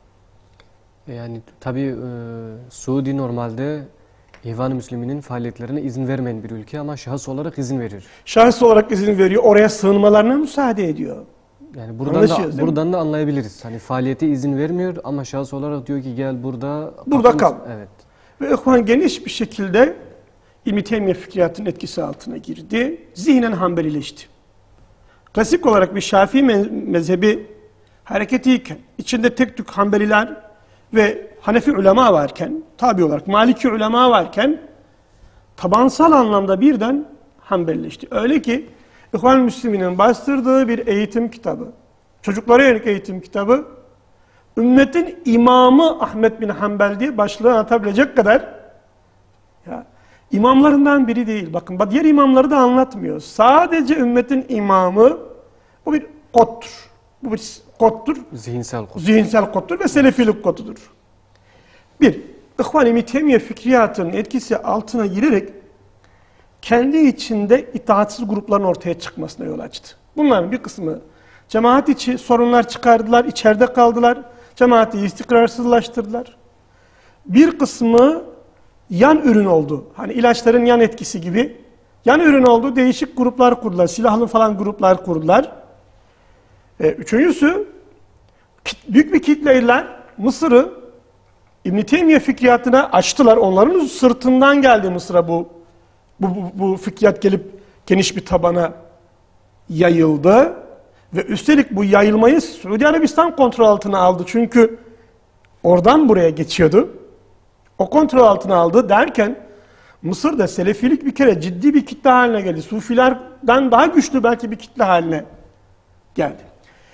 Yani tabii e, Suudi normalde İhvan-ı Müslümin'in faaliyetlerine izin vermeyen bir ülke ama şahıs olarak izin verir. Şahıs olarak izin veriyor. Oraya sığınmalarına müsaade ediyor. Yani buradan da, buradan da anlayabiliriz. Hani faaliyete izin vermiyor ama şahıs olarak diyor ki gel burada... Burada kal. Evet. Ve İhvan geniş bir şekilde İbn-i Teymiye fikriyatının etkisi altına girdi. Zihnen Hanbelileşti. Klasik olarak bir Şafii mezhebi hareketiyken, içinde tek tük Hanbeliler ve Hanefi ulema varken, tabi olarak Maliki ulema varken, tabansal anlamda birden Hanbelileşti. Öyle ki İhvan Müslümin'in bastırdığı bir eğitim kitabı, çocuklara yönelik eğitim kitabı, ümmetin imamı Ahmet bin Hanbel diye başlığı atabilecek kadar ya, imamlarından biri değil. Bakın diğer imamları da anlatmıyor. Sadece ümmetin imamı, bu bir koddur. Bu bir koddur. Zihinsel kod. Zihinsel koddur ve selefilik kodudur. Bir, İhvan İbn-i Teymiye fikriyatının etkisi altına girerek kendi içinde itaatsiz grupların ortaya çıkmasına yol açtı. Bunların bir kısmı cemaat içi sorunlar çıkardılar, içeride kaldılar. Cemaati istikrarsızlaştırdılar. Bir kısmı yan ürün oldu. Hani ilaçların yan etkisi gibi. Yan ürün oldu, değişik gruplar kurdular. Silahlı falan gruplar kurdular. E, üçüncüsü, büyük bir kitleyle Mısır'ı İbn-i Teymiye fikriyatına açtılar. Onların sırtından geldi Mısır'a bu, bu, bu, bu fikriyat gelip geniş bir tabana yayıldı. Ve üstelik bu yayılmayı Suudi Arabistan kontrol altına aldı. Çünkü oradan buraya geçiyordu. O kontrol altına aldı derken Mısır'da Selefilik bir kere ciddi bir kitle haline geldi. Sufilerden daha güçlü belki bir kitle haline geldi.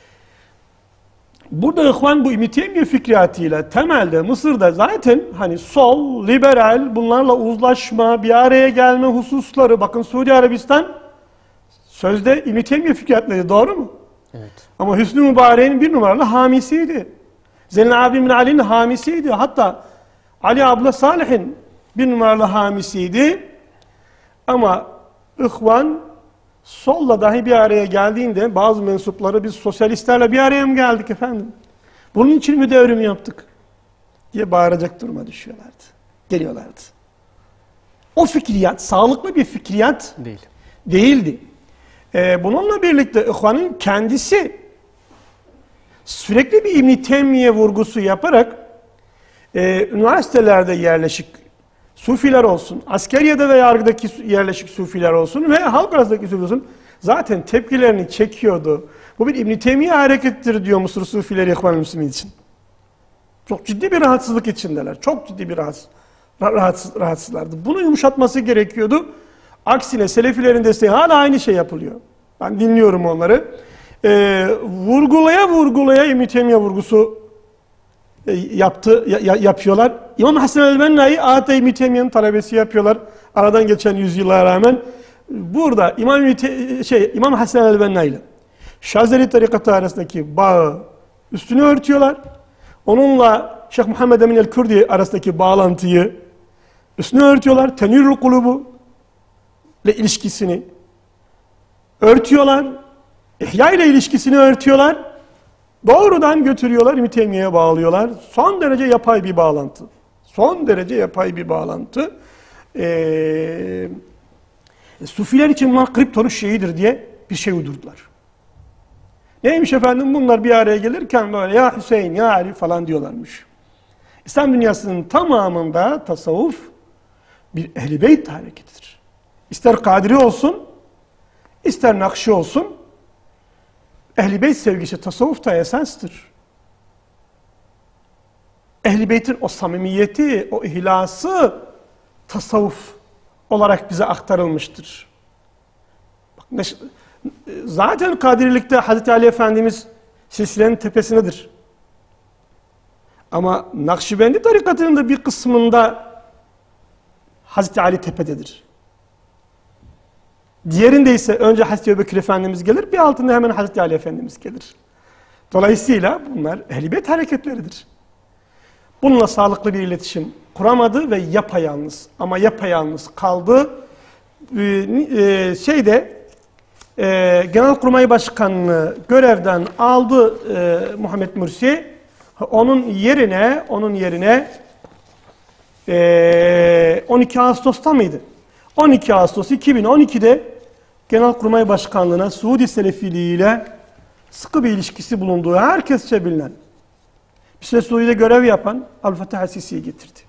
Burada İhvan bu İbn-i Teymiye fikriyatıyla temelde Mısır'da zaten hani sol, liberal, bunlarla uzlaşma, bir araya gelme hususları, bakın Suudi Arabistan sözde İbn-i Teymiye fikriyatları, doğru mu? Evet. Ama Hüsnü Mübarek'in bir numaralı hamisiydi. Zeynel Abidin Ali'nin hamisiydi. Hatta Ali abla Salih'in bir numaralı hamisiydi. Ama İhvan Solla dahi bir araya geldiğinde bazı mensupları biz sosyalistlerle bir araya mı geldik efendim? Bunun için mi devrim yaptık? Diye bağıracak duruma düşüyorlardı. Geliyorlardı. O fikriyat, sağlıklı bir fikriyat Değil. değildi. Ee, bununla birlikte İhvan'ın kendisi sürekli bir İbn-i Teymiye vurgusu yaparak e, üniversitelerde yerleşik Sufiler olsun, askeriyede ve yargıdaki yerleşik Sufiler olsun ve halk arasındaki Sufiler olsun zaten tepkilerini çekiyordu. Bu bir İbn-i Teymiye harekettir diyor Mısır Sufileri İhvan-ı Müslümin için. Çok ciddi bir rahatsızlık içindeler. Çok ciddi bir rahatsız, rahatsız, rahatsızlardı. Bunu yumuşatması gerekiyordu. Aksine Selefilerin desteği hala aynı şey yapılıyor. Ben dinliyorum onları. Ee, vurgulaya vurgulaya İbn-i Teymiye vurgusu e, yaptı, ya, yapıyorlar. İmam Hasan el-Benna'yı adeta İbn-i Teymiye'nin talebesi yapıyorlar. Aradan geçen yüzyıllara rağmen. Burada İmam, şey, İmam Hasan el-Benna ile Şazeli tarikatı arasındaki bağı üstünü örtüyorlar. Onunla Şeyh Muhammed Emin el-Kürdi arasındaki bağlantıyı üstünü örtüyorlar. Tenirul kulubu ile ilişkisini örtüyorlar. İhya ile ilişkisini örtüyorlar. Doğrudan götürüyorlar, İbn-i Teymiye'ye bağlıyorlar. Son derece yapay bir bağlantı. Son derece yapay bir bağlantı. Ee, Sufiler için bunlar kriptonun şeyidir diye bir şey uydurdular. Neymiş efendim? Bunlar bir araya gelirken böyle ya Hüseyin, ya Ali falan diyorlarmış. İslam dünyasının tamamında tasavvuf bir Ehl-i Beyt hareketidir. İster Kadiri olsun, ister Nakşi olsun, Ehl-i Beyt sevgisi tasavvufta esansdır. Ehl-i Beyt'in o samimiyeti, o ihlası tasavvuf olarak bize aktarılmıştır. Bak, zaten Kadirilikte Hazreti Ali Efendimiz silsilenin tepesindedir. Ama Nakşibendi tarikatının da bir kısmında Hazreti Ali tepededir. Diğerinde ise önce Hazreti Ebubekir Efendimiz gelir, bir altında hemen Hazreti Ali Efendimiz gelir. Dolayısıyla bunlar Ehl-i Beyt hareketleridir. Bununla sağlıklı bir iletişim kuramadı ve yapayalnız. Ama yapayalnız kaldı. Ee, şeyde e, Genelkurmay Başkanlığı görevden aldı e, Muhammed Mursi. Onun yerine onun yerine e, on iki Ağustos'ta mıydı? on iki Ağustos iki bin on iki'de Genelkurmay Başkanlığı'na Suudi Selefiliği ile sıkı bir ilişkisi bulunduğu herkesçe bilinen, bir süre Suudi'de görev yapan Abdülfettah el-Sisi'yi getirdi.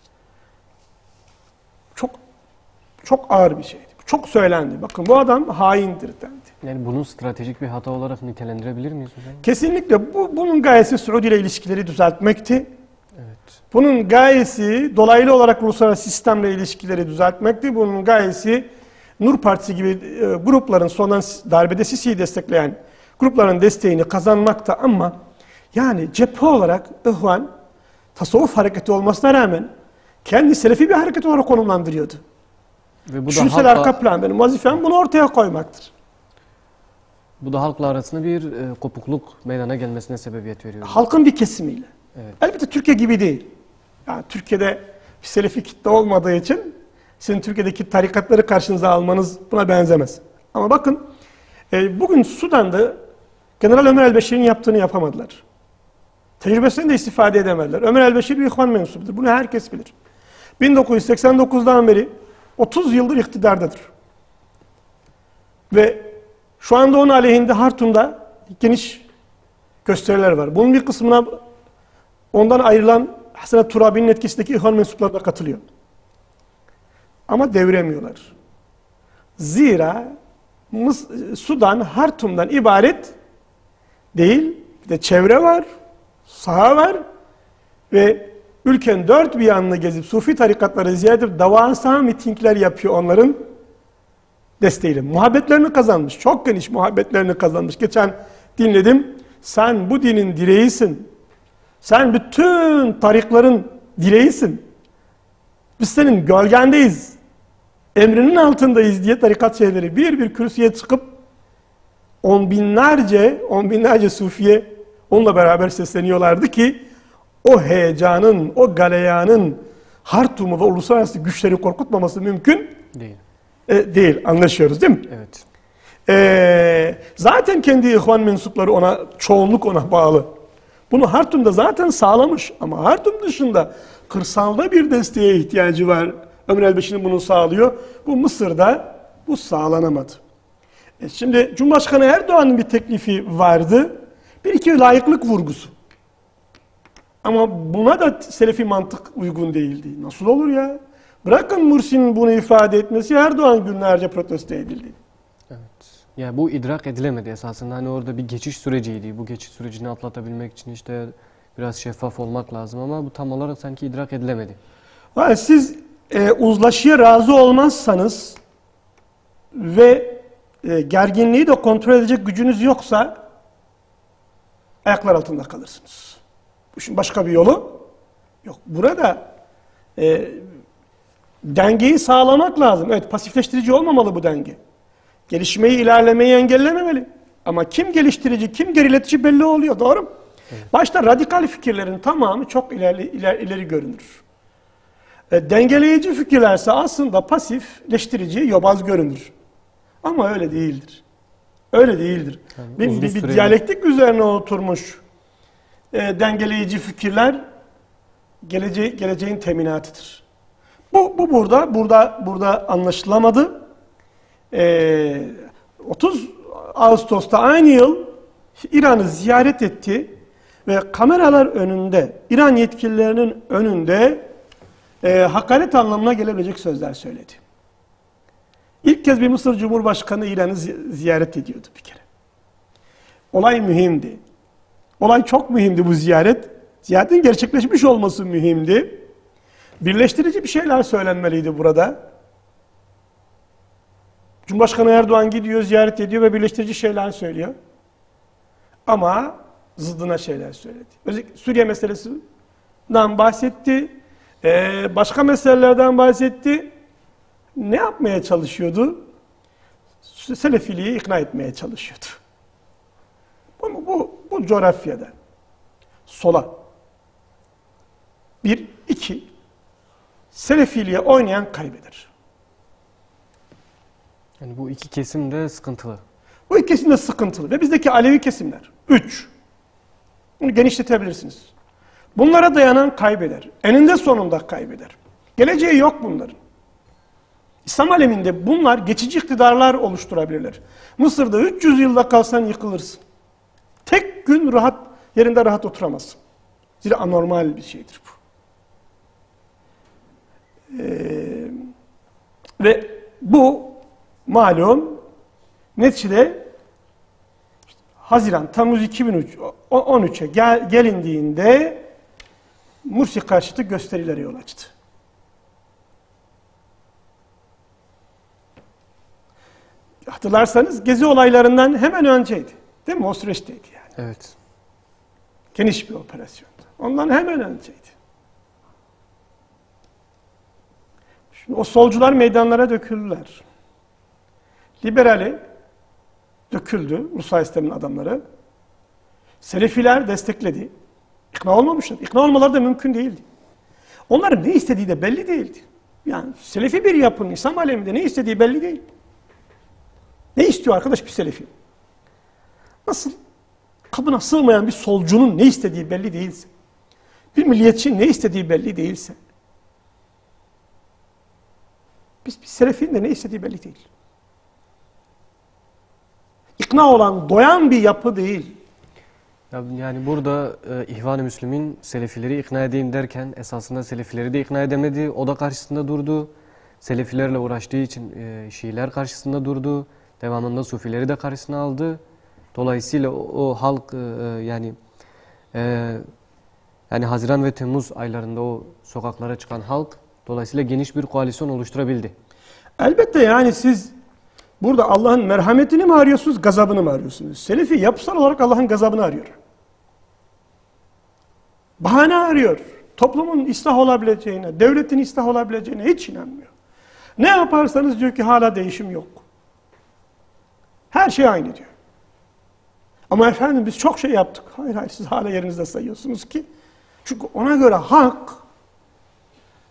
Çok çok ağır bir şeydi. Çok söylendi. Bakın bu adam haindir dendi. Yani bunu stratejik bir hata olarak nitelendirebilir miyiz hocam? Kesinlikle bu, bunun gayesi Suudi ile ilişkileri düzeltmekti. Evet. Bunun gayesi dolaylı olarak uluslararası sistemle ilişkileri düzeltmekti. Bunun gayesi Nur Partisi gibi e, grupların sondan darbede Sisi'yi destekleyen grupların desteğini kazanmakta ama yani cephe olarak İhvan tasavvuf hareketi olmasına rağmen kendi selefi bir hareket olarak konumlandırıyordu. Ve bu da Düşünsel halkla, arka plan benim vazifem bunu ortaya koymaktır. bu da halkla arasında bir e, kopukluk meydana gelmesine sebebiyet veriyor. Halkın bir kesimiyle. Evet. Elbette Türkiye gibi değil. Yani Türkiye'de bir selefi kitle olmadığı için sizin Türkiye'deki tarikatları karşınıza almanız buna benzemez. Ama bakın e, bugün Sudan'da General Ömer el-Beşir'in yaptığını yapamadılar. Tecrübesinden de istifade edemediler. Ömer el-Beşir bir ihvan mensubudur. Bunu herkes bilir. bin dokuz yüz seksen dokuz'dan beri otuz yıldır iktidardadır. Ve şu anda onun aleyhinde Hartum'da geniş gösteriler var. Bunun bir kısmına ondan ayrılan Hasan Turabi'nin etkisindeki ihvan mensupları da katılıyor. Ama deviremiyorlar. Zira Sudan Hartum'dan ibaret değil, bir de çevre var, saha var ve ülkenin dört bir yanını gezip Sufi tarikatları ziyaret edip devasa mitingler yapıyor onların desteğiyle. Muhabbetlerini kazanmış, çok geniş muhabbetlerini kazanmış. Geçen dinledim, sen bu dinin direğisin, sen bütün tarikların direğisin, biz senin gölgendeyiz, emrinin altındayız diye tarikat şeyhleri bir bir kürsüye çıkıp on binlerce, on binlerce Sufiye onunla beraber sesleniyorlardı ki o heyecanın, o galeyanın Hartum'u ve uluslararası güçleri korkutmaması mümkün Değil. e, değil. Anlaşıyoruz değil mi? Evet. Ee, zaten kendi ihvan mensupları ona, çoğunluk ona bağlı. Bunu Hartum'da zaten sağlamış ama Hartum dışında kırsalda bir desteğe ihtiyacı var. Ömer el-Beşir'in bunu sağlıyor. Bu Mısır'da bu sağlanamadı. E şimdi Cumhurbaşkanı Erdoğan'ın bir teklifi vardı. Bir iki layıklık vurgusu. Ama buna da Selefi mantık uygun değildi. Nasıl olur ya? Bırakın Mursi'nin bunu ifade etmesi, Erdoğan günlerce protesto edildi. Evet. Ya bu idrak edilemedi esasında. Hani orada bir geçiş süreciydi. Bu geçiş sürecini atlatabilmek için işte biraz şeffaf olmak lazım ama bu tam olarak sanki idrak edilemedi. Yani siz e, uzlaşıya razı olmazsanız ve e, gerginliği de kontrol edecek gücünüz yoksa ayaklar altında kalırsınız. Bu şimdi başka bir yolu yok. Burada e, dengeyi sağlamak lazım. Evet, pasifleştirici olmamalı bu denge. Gelişmeyi, ilerlemeyi engellememeli. Ama kim geliştirici, kim geriletici belli oluyor. Doğru mu? Evet. Başta radikal fikirlerin tamamı çok ileri, ileri, ileri görünür. E, dengeleyici fikirlerse aslında pasifleştirici, yobaz görünür. Ama öyle değildir. Öyle değildir. Yani bir, bir, bir diyalektik üzerine oturmuş e, dengeleyici fikirler gelece geleceğin teminatıdır. Bu, bu burada burada burada anlaşılamadı. E, otuz Ağustos'ta aynı yıl İran'ı ziyaret etti ve kameralar önünde, İran yetkililerinin önünde e, hakaret anlamına gelebilecek sözler söyledi. İlk kez bir Mısır Cumhurbaşkanı İran'ı ziyaret ediyordu bir kere. Olay mühimdi. Olay çok mühimdi bu ziyaret. Ziyaretin gerçekleşmiş olması mühimdi. Birleştirici bir şeyler söylenmeliydi burada. Cumhurbaşkanı Erdoğan gidiyor, ziyaret ediyor ve birleştirici şeyler söylüyor. Ama zıddına şeyler söyledi. Özellikle Suriye meselesinden bahsetti. Ee, başka meselelerden bahsetti. Ne yapmaya çalışıyordu? Selefiliği ikna etmeye çalışıyordu. Bu, bu, bu coğrafyada sola bir, iki Selefiliğe oynayan kaybeder. Yani bu iki kesim de sıkıntılı. Bu iki kesim de sıkıntılı. Ve bizdeki Alevi kesimler. Üç. Bunu genişletebilirsiniz. Bunlara dayanan kaybeder. Eninde sonunda kaybeder. Geleceği yok bunların. İslam aleminde bunlar geçici iktidarlar oluşturabilirler. Mısır'da üç yüz yılda kalsan yıkılırsın. Tek gün rahat yerinde rahat oturamazsın. Zira anormal bir şeydir bu. Ee, ve bu malum neticede işte Haziran, Temmuz iki bin on üç'e gel, gelindiğinde Mursi karşıtı gösterilere yol açtı. Hatırlarsanız Gezi olaylarından hemen önceydi. Değil mi? O süreçteydi yani. Evet. Geniş bir operasyondu. Ondan hemen önceydi. Şimdi o solcular meydanlara döküldüler. Liberali döküldü, Musa İslam'ın adamları. Selefiler destekledi. İkna olmamışlar. İkna olmaları da mümkün değildi. Onların ne istediği de belli değildi. Yani Selefi bir yapının İslam aleminde ne istediği belli değil. Ne istiyor arkadaş bir Selefi? Nasıl kabına sığmayan bir solcunun ne istediği belli değilse, bir milliyetçinin ne istediği belli değilse, biz bir Selefinin de ne istediği belli değil. İkna olan, doyan bir yapı değil. Yani burada e, İhvan-ı Müslümin Selefileri ikna edeyim derken esasında Selefileri de ikna edemedi. O da karşısında durdu. Selefilerle uğraştığı için e, Şiiler karşısında durdu. Devamında Sufileri de karşısına aldı. Dolayısıyla o, o halk e, yani e, yani Haziran ve Temmuz aylarında o sokaklara çıkan halk dolayısıyla geniş bir koalisyon oluşturabildi. Elbette yani siz burada Allah'ın merhametini mi arıyorsunuz, gazabını mı arıyorsunuz? Selefi yapısal olarak Allah'ın gazabını arıyor. Bahane arıyor. Toplumun ıslah olabileceğine, devletin ıslah olabileceğine hiç inanmıyor. Ne yaparsanız diyor ki hala değişim yok. Her şey aynı diyor. Ama efendim biz çok şey yaptık. Hayır hayır siz hala yerinizde sayıyorsunuz ki. Çünkü ona göre hak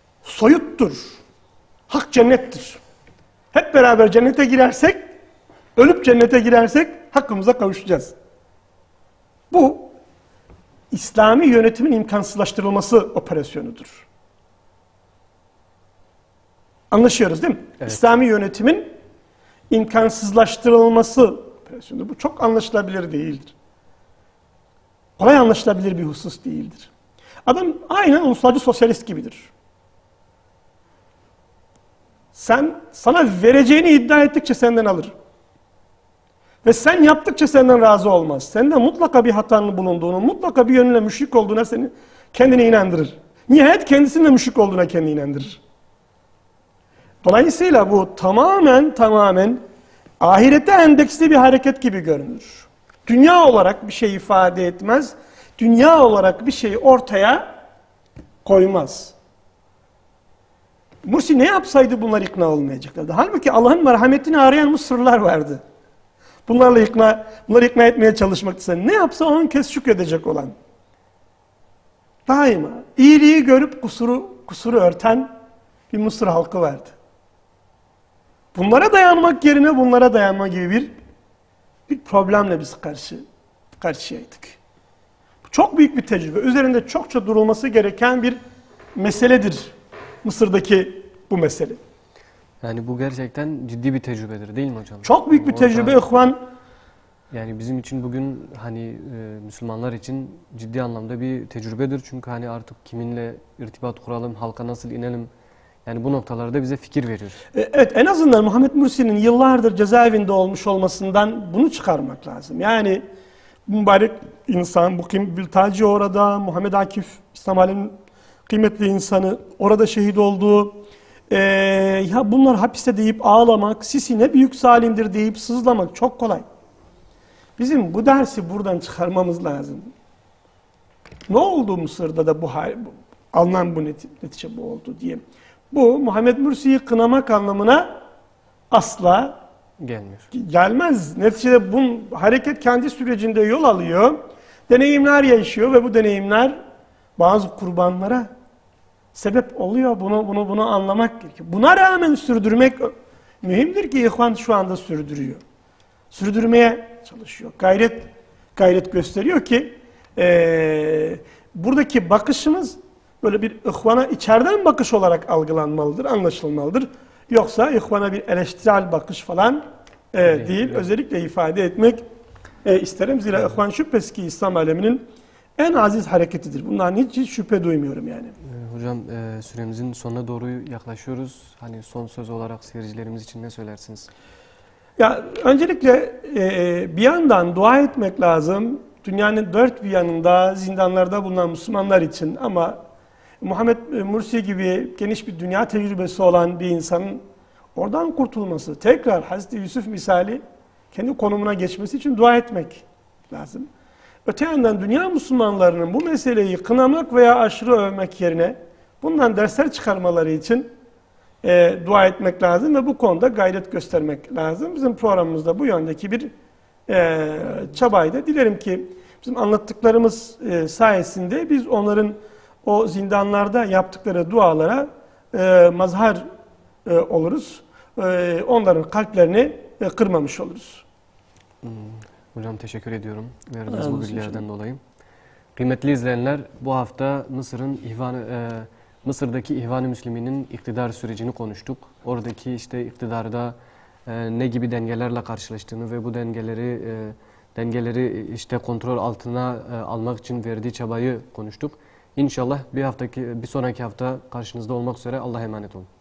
soyuttur. Hak cennettir. Hep beraber cennete girersek Ölüp cennete girersek hakkımıza kavuşacağız. Bu İslami yönetimin imkansızlaştırılması operasyonudur. Anlaşıyoruz değil mi? Evet. İslami yönetimin imkansızlaştırılması operasyonu. Bu çok anlaşılabilir değildir. Kolay anlaşılabilir bir husus değildir. Adam aynen ulusalcı sosyalist gibidir. Sen, sana vereceğini iddia ettikçe senden alır. Ve sen yaptıkça senden razı olmaz. Sende mutlaka bir hatanın bulunduğunu, mutlaka bir yönüne müşrik olduğuna seni kendine inandırır. Nihayet kendisinin de müşrik olduğuna kendini inandırır. Dolayısıyla bu tamamen tamamen ahirete endeksli bir hareket gibi görünür. Dünya olarak bir şey ifade etmez. Dünya olarak bir şeyi ortaya koymaz. Mursi ne yapsaydı bunlar ikna olmayacaklardı. Halbuki Allah'ın merhametini arayan Mısırlılar vardı. Bunlarla ikna, bunları ikna etmeye çalışmakta ne yapsa on kez şükredecek olan. Daima iyiliği görüp kusuru, kusuru örten bir Mısır halkı vardı. Bunlara dayanmak yerine bunlara dayanma gibi bir, bir problemle biz karşı karşıyaydık. Bu çok büyük bir tecrübe. Üzerinde çokça durulması gereken bir meseledir. Mısır'daki bu mesele. Yani bu gerçekten ciddi bir tecrübedir değil mi hocam? Çok büyük bir Orada, tecrübe ihvan. Yani bizim için bugün hani e, Müslümanlar için ciddi anlamda bir tecrübedir. Çünkü hani artık kiminle irtibat kuralım, halka nasıl inelim? Yani bu noktalarda bize fikir veriyor. Evet, en azından Muhammed Mursi'nin yıllardır cezaevinde olmuş olmasından bunu çıkarmak lazım. Yani mübarek insan, Mukim Biltaci orada, Muhammed Akif, İslam aleminin kıymetli insanı orada şehit oldu. Ee, ya bunlar hapiste deyip ağlamak, Sisi ne büyük zalimdir deyip sızlamak çok kolay. Bizim bu dersi buradan çıkarmamız lazım. Ne oldu Mısır'da da bu hal, bu, alınan bu netice bu oldu diye. Bu Muhammed Mursi'yi kınamak anlamına asla Gelmiyor. gelmez. Neticede bu hareket kendi sürecinde yol alıyor. Deneyimler yaşıyor ve bu deneyimler bazı kurbanlara sebep oluyor. Bunu bunu bunu anlamak gerekiyor. Buna rağmen sürdürmek mühimdir ki İhvan şu anda sürdürüyor. Sürdürmeye çalışıyor. Gayret gayret gösteriyor ki ee, buradaki bakışımız böyle bir ihvana içeriden bakış olarak algılanmalıdır, anlaşılmalıdır. Yoksa ihvana bir eleştirel bakış falan e, değil. değil. Özellikle ifade etmek e, isterim. Zira ihvan şüphesiz ki İslam aleminin en aziz hareketidir. Bundan hiç, hiç şüphe duymuyorum yani. Hocam e, süremizin sonuna doğru yaklaşıyoruz. Hani son söz olarak seyircilerimiz için ne söylersiniz? Ya öncelikle e, bir yandan dua etmek lazım. Dünyanın dört bir yanında zindanlarda bulunan Müslümanlar için ama Muhammed Mursi gibi geniş bir dünya tecrübesi olan bir insanın oradan kurtulması, tekrar Hazreti Yusuf misali kendi konumuna geçmesi için dua etmek lazım. Öte yandan dünya Müslümanlarının bu meseleyi kınamak veya aşırı övmek yerine bundan dersler çıkarmaları için e, dua etmek lazım ve bu konuda gayret göstermek lazım. Bizim programımızda bu yöndeki bir e, çabaydı. Dilerim ki bizim anlattıklarımız e, sayesinde biz onların o zindanlarda yaptıkları dualara e, mazhar e, oluruz. E, onların kalplerini e, kırmamış oluruz. Hmm. Hocam teşekkür ediyorum verdiğiniz bu bilgilerden dolayı. Kıymetli izleyenler, bu hafta Mısır'ın İhvan e, Mısır'daki İhvan-ı Müslümin'in iktidar sürecini konuştuk. Oradaki işte iktidarda e, ne gibi dengelerle karşılaştığını ve bu dengeleri e, dengeleri işte kontrol altına e, almak için verdiği çabayı konuştuk. İnşallah bir haftaki bir sonraki hafta karşınızda olmak üzere. Allah'a emanet olun.